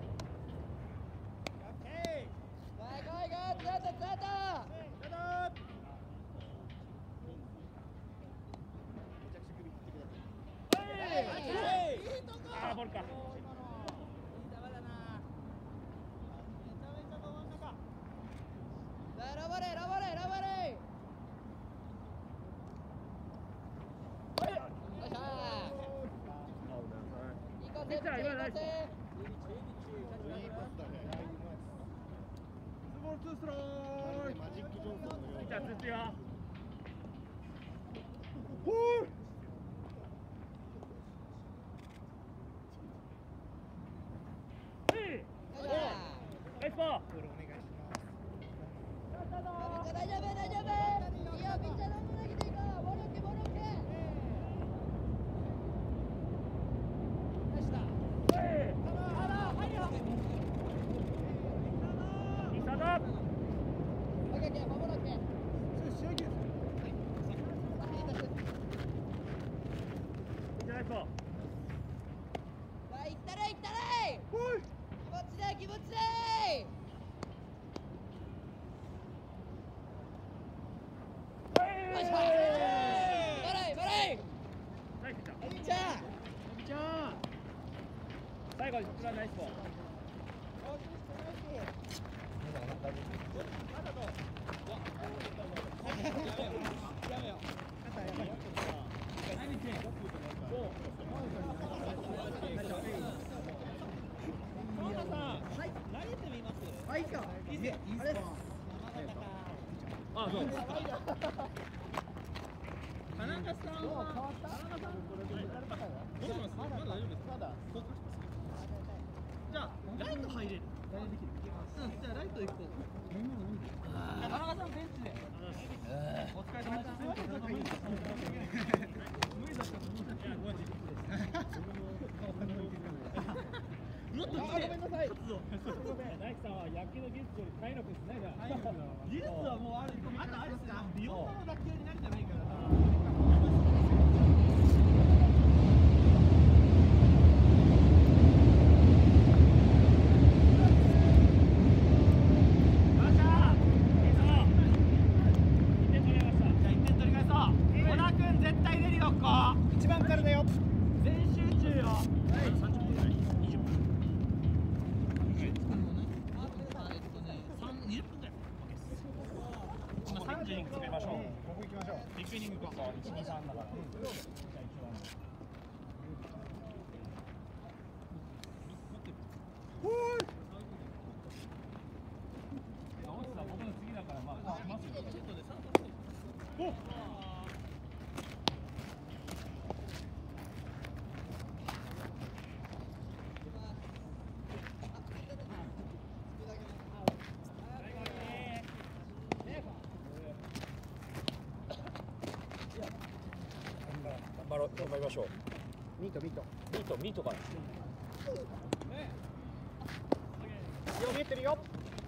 あーボールか。 選ばれ選ばれ選ばれ。 ピッチャー今ナイス。 ツーストライク。マジックジョンソンのようピッチャーツーは。ナイスボール。 大丈夫大丈夫。いいよピッチャーどんどん投げていこう。ボール受けボール受け。ナイスだ。 いいスタート。 オッケーオッケー守ろうオッケー。 ナイスボール。 いったれいったれ。気持ちでバレーバレー。 ナイスピッチャー。 ピッチャー最後に一番ナイスボール。 はいか。いいです。あれ。 あ、そう。 田中さんは変わった？どうします？まだ大丈夫ですか？まだ。じゃあライト入れる。うん、じゃあライト行こう。田中さんベンチで。お疲れ様でした。無理だったと思うんだけど。もっと来て。ごめんなさい。 ナイスさんは野球の技術より体力ですね。 技術はもうある。あとあれですよ。美容の打球になりじゃないから。 一番からだよ。 全集中よ。30分ぐらい。20分。20分ぐらい。今30人作りましょう。 ここ行きましょう。 ビッグイニングこそ1、2、3だから。僕の次だからまあしますよ。 頑張りましょう。 ミート。 ミートから。 見えてるよ。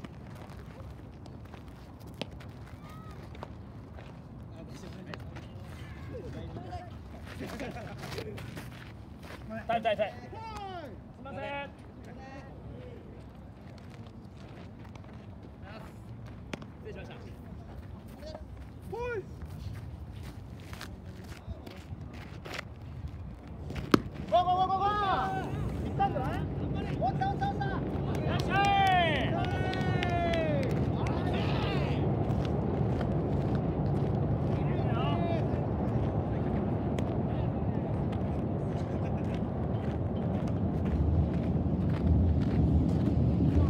タイム。すみません。失礼しました。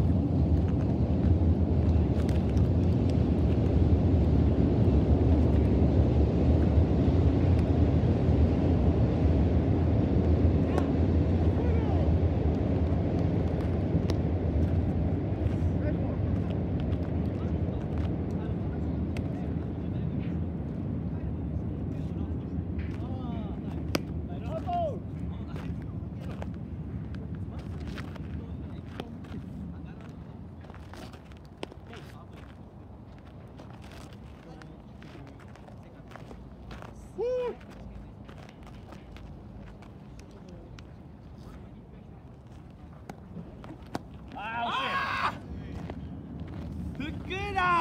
い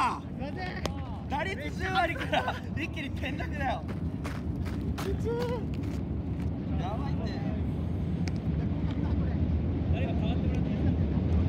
打率10割から一気に転落だよ。やばいって。誰が変わってもらっていいですか。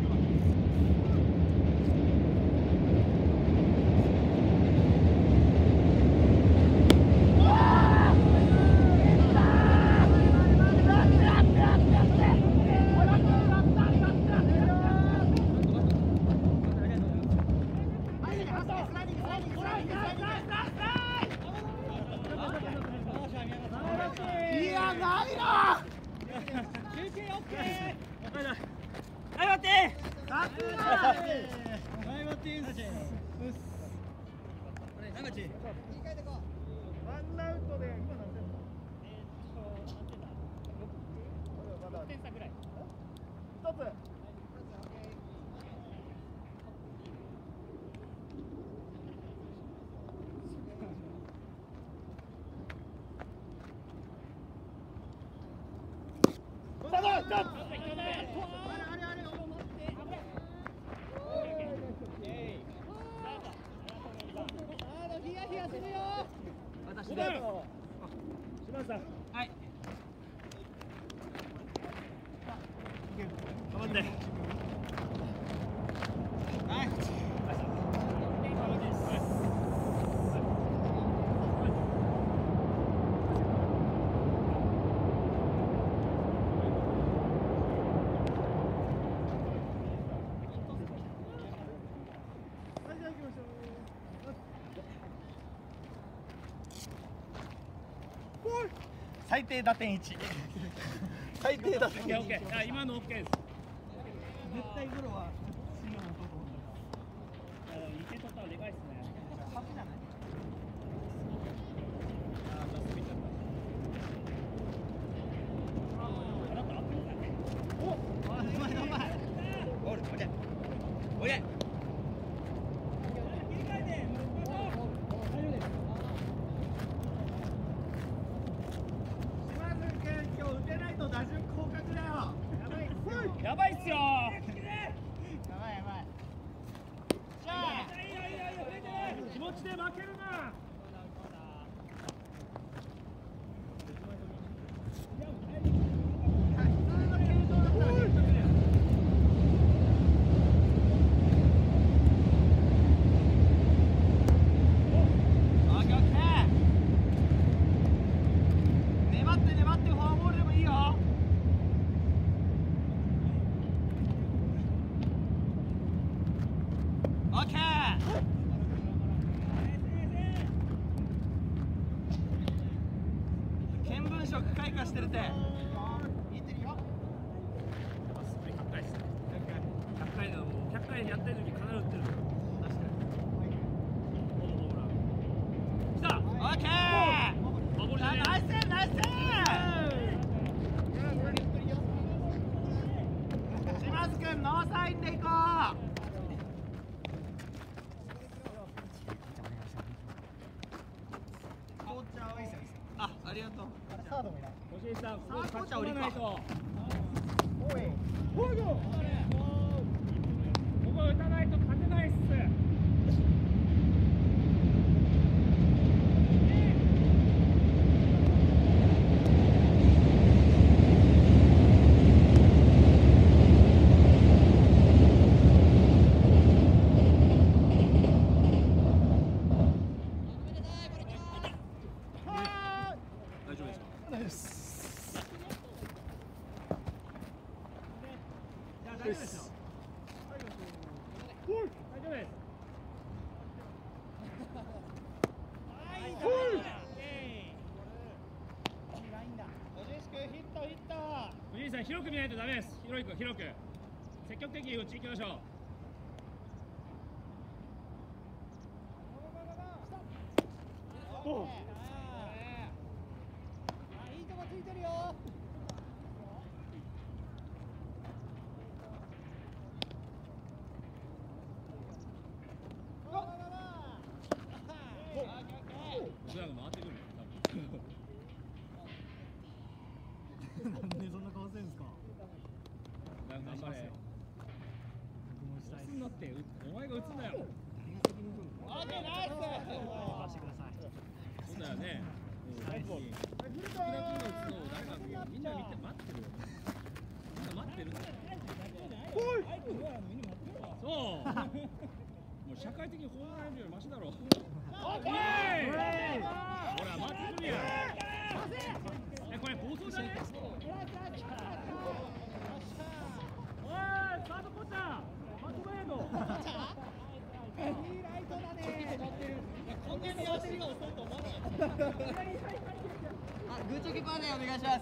はい。頑張って。はい。最低打点1。最低打点1。 今の OK です。 絶対ゴロは次のところ。 2点取ったらでかいっすね。 勝ちじゃない。お、うまい。ゴール、オッケー。オッケー。 やばいっすよ。 やばい。 気持ちで負けるな。 粘ってフォアボールでもいいよ。オッケー。見聞色開花してるって。 100回です。100回だもう100回やってる時必ず打ってる。 確かに。 来た。 オッケー。ナイス。島津君ノーサインでいこう。ありがとう。サードもいない。 星井さん、 サードコーチは降りないと。 ここ打たないと勝てないっす。藤井さん、広く見ないとダメです。広く積極的に打ち行きましょう。 いいとこついてるよ。 僕らが回ってくる。 なんでそんな顔してんすか。 頑張れ。打つんだって、お前が打つんだよ。 誰が責任取るの。 そうだよね。福田君の打つのを誰がみんな見て待ってるよ。待ってるんだよ。そう。もう社会的にホームランよりマシだろ。ほら待ってるやん。これ暴走じゃね？おい、サードコーチャー、マトメイド。いいライトだね。 こんなに足が遅いと思わない。あ、グーチョキパーでお願いします。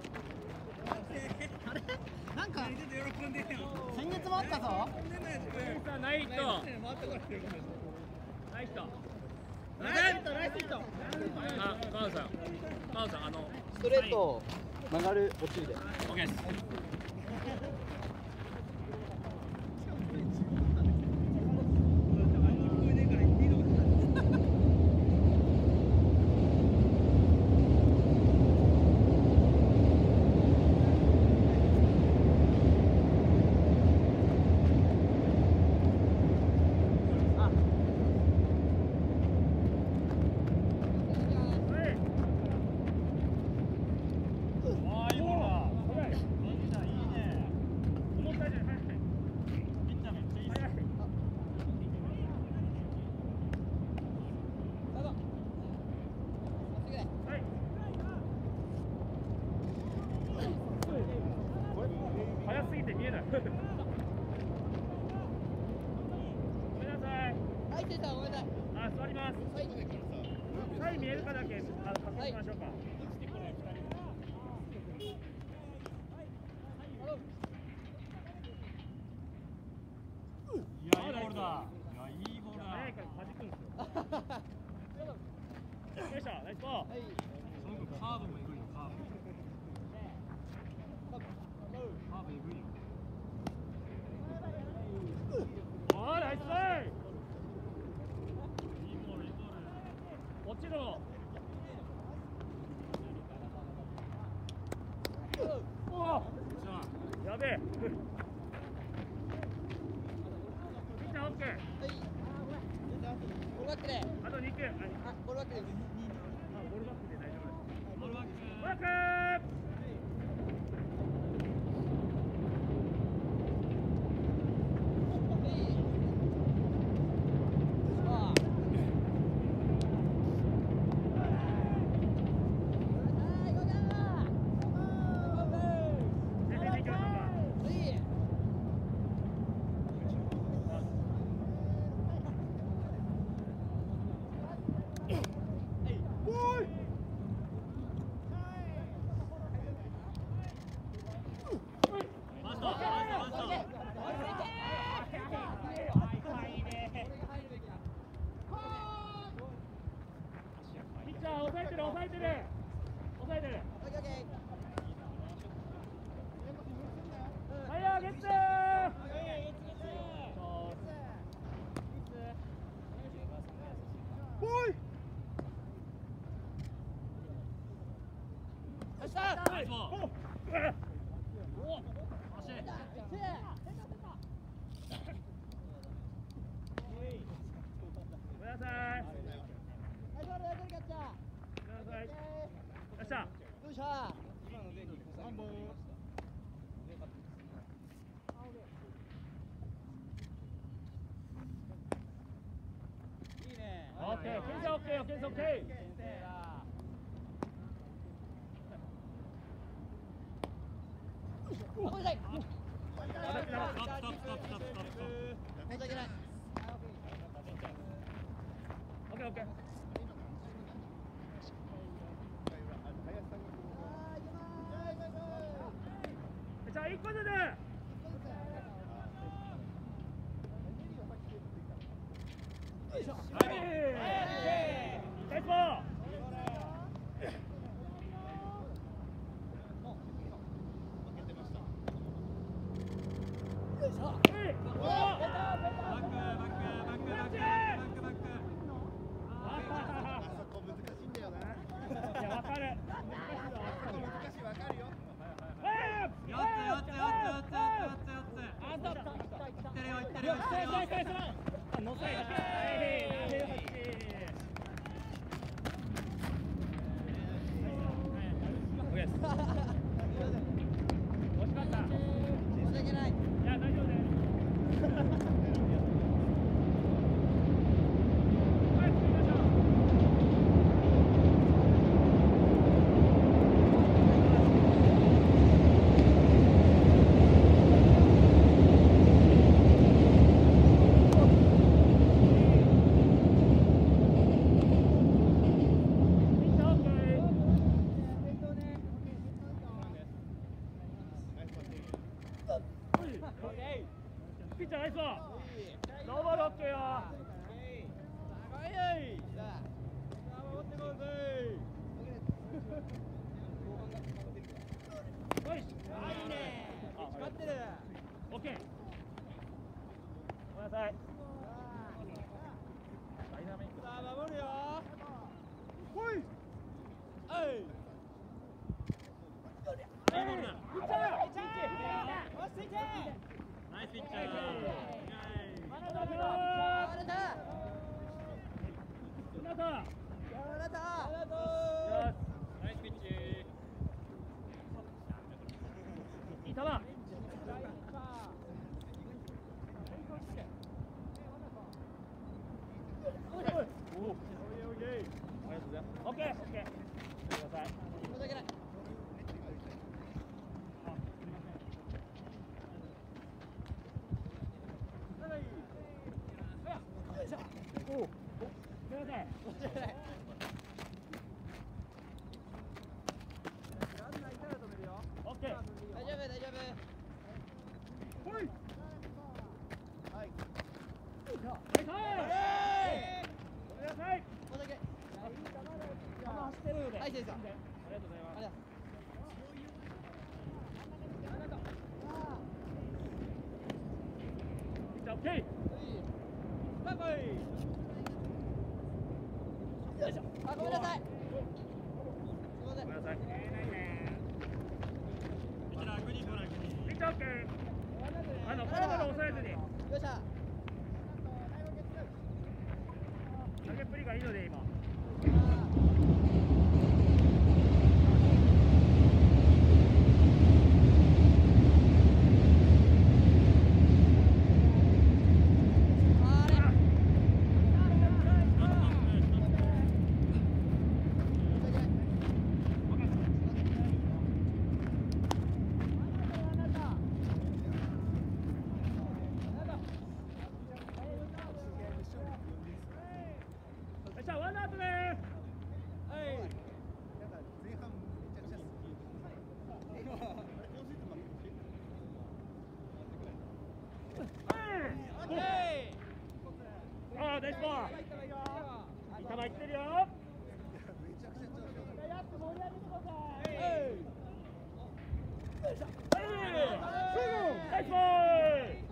あれ？なんか先月もあったぞ。 ナイヒット。ナイヒット。 ナイスヒット。 あ、川野さん、 ストレート曲がる落ちるで。 オッケーです。早すぎて見えない。ごめんなさい。 はい、センターごめんなさい。 あ、座ります。サイン見えるかだけ確認しましょうか。いや、いいボールだ。いや、いいボールだ。早いから弾くんですよ。よいしょ、ナイスボール。その分カーブもえぐいよ、カーブ。カーブえぐいよ。おー、ナイスプレー。いいボール、いいボール。落ちろ。おお。やべえ。ピッチャーオッケー。 はい。ボールバックで。 あと2球。 あ、ボールバックで。 ボールバックで大丈夫です。ボールバック。ボールバック。抑えてる。はい、ゲッツー。おい。ナイスボール。ごめんなさい。よっしゃ。オッケー、検査オッケー、検査オッケー。オッケー。じゃあ1個ずつ。ノーサイド。 ピッチャーナイスだ。ノーボールオッケーよ。よし。 いいね。光ってる。 オッケー。ごめんなさい。ダイナミック。 さあ守るよ。 ほい。 はい。 いいボールだ。 ピッチャー。落ち着いて。 ナイスピッチャー。 まだだよ。 ナイスピッチ。いい球。オッケー、オッケー。ください。おお。ください。オッケー。 大丈夫大丈夫。 ほい。 はい。 ナイス。ごめんなさい。 ここだけ。 球走ってるので。 はい、先生。 ありがとうございます。ピッチャーオッケー。 バイバイ。よいしょ。あ、ごめんなさい。すみません。 ごめんなさい。ピッチャー楽にご覧に。ピッチャーオッケー。コロコロ押さえずに。 よっしゃ。 投げっぷりがいいので今。ワンアウトです。ああ、ナイスボール。いい球いってるよ。ナイスボール。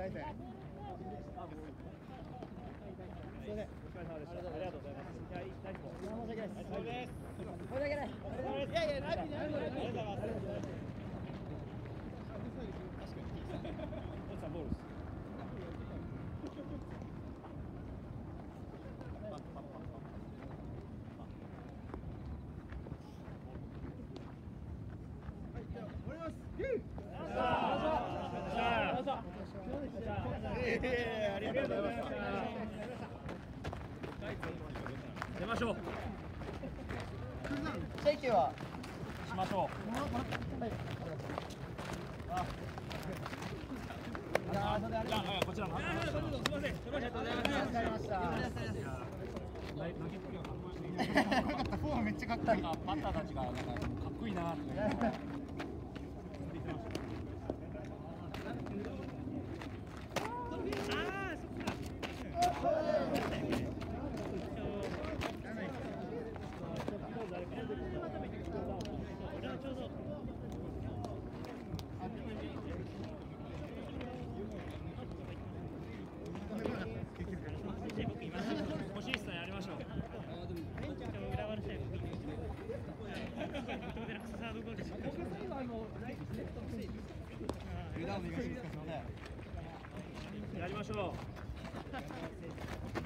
大勢。すみません。お疲れ様でした。ありがとうございます。いや、いい、大丈夫。申し訳ないです。 申し訳ない。 いやいや、ラッキーにありがとうございます。確かに。 おじさんボールです。 ありがとうございました。 出ましょう。 シェイキはしましょう。こちらも。すみません。ありがとうございます。 ありがとうございました。 投げっぷりがかっこいいですね。 かっこよかった。フォームめっちゃかっこいい。 バッターたちがなんかかっこいいなって。欲しいっすね、やりましょう。やりましょう。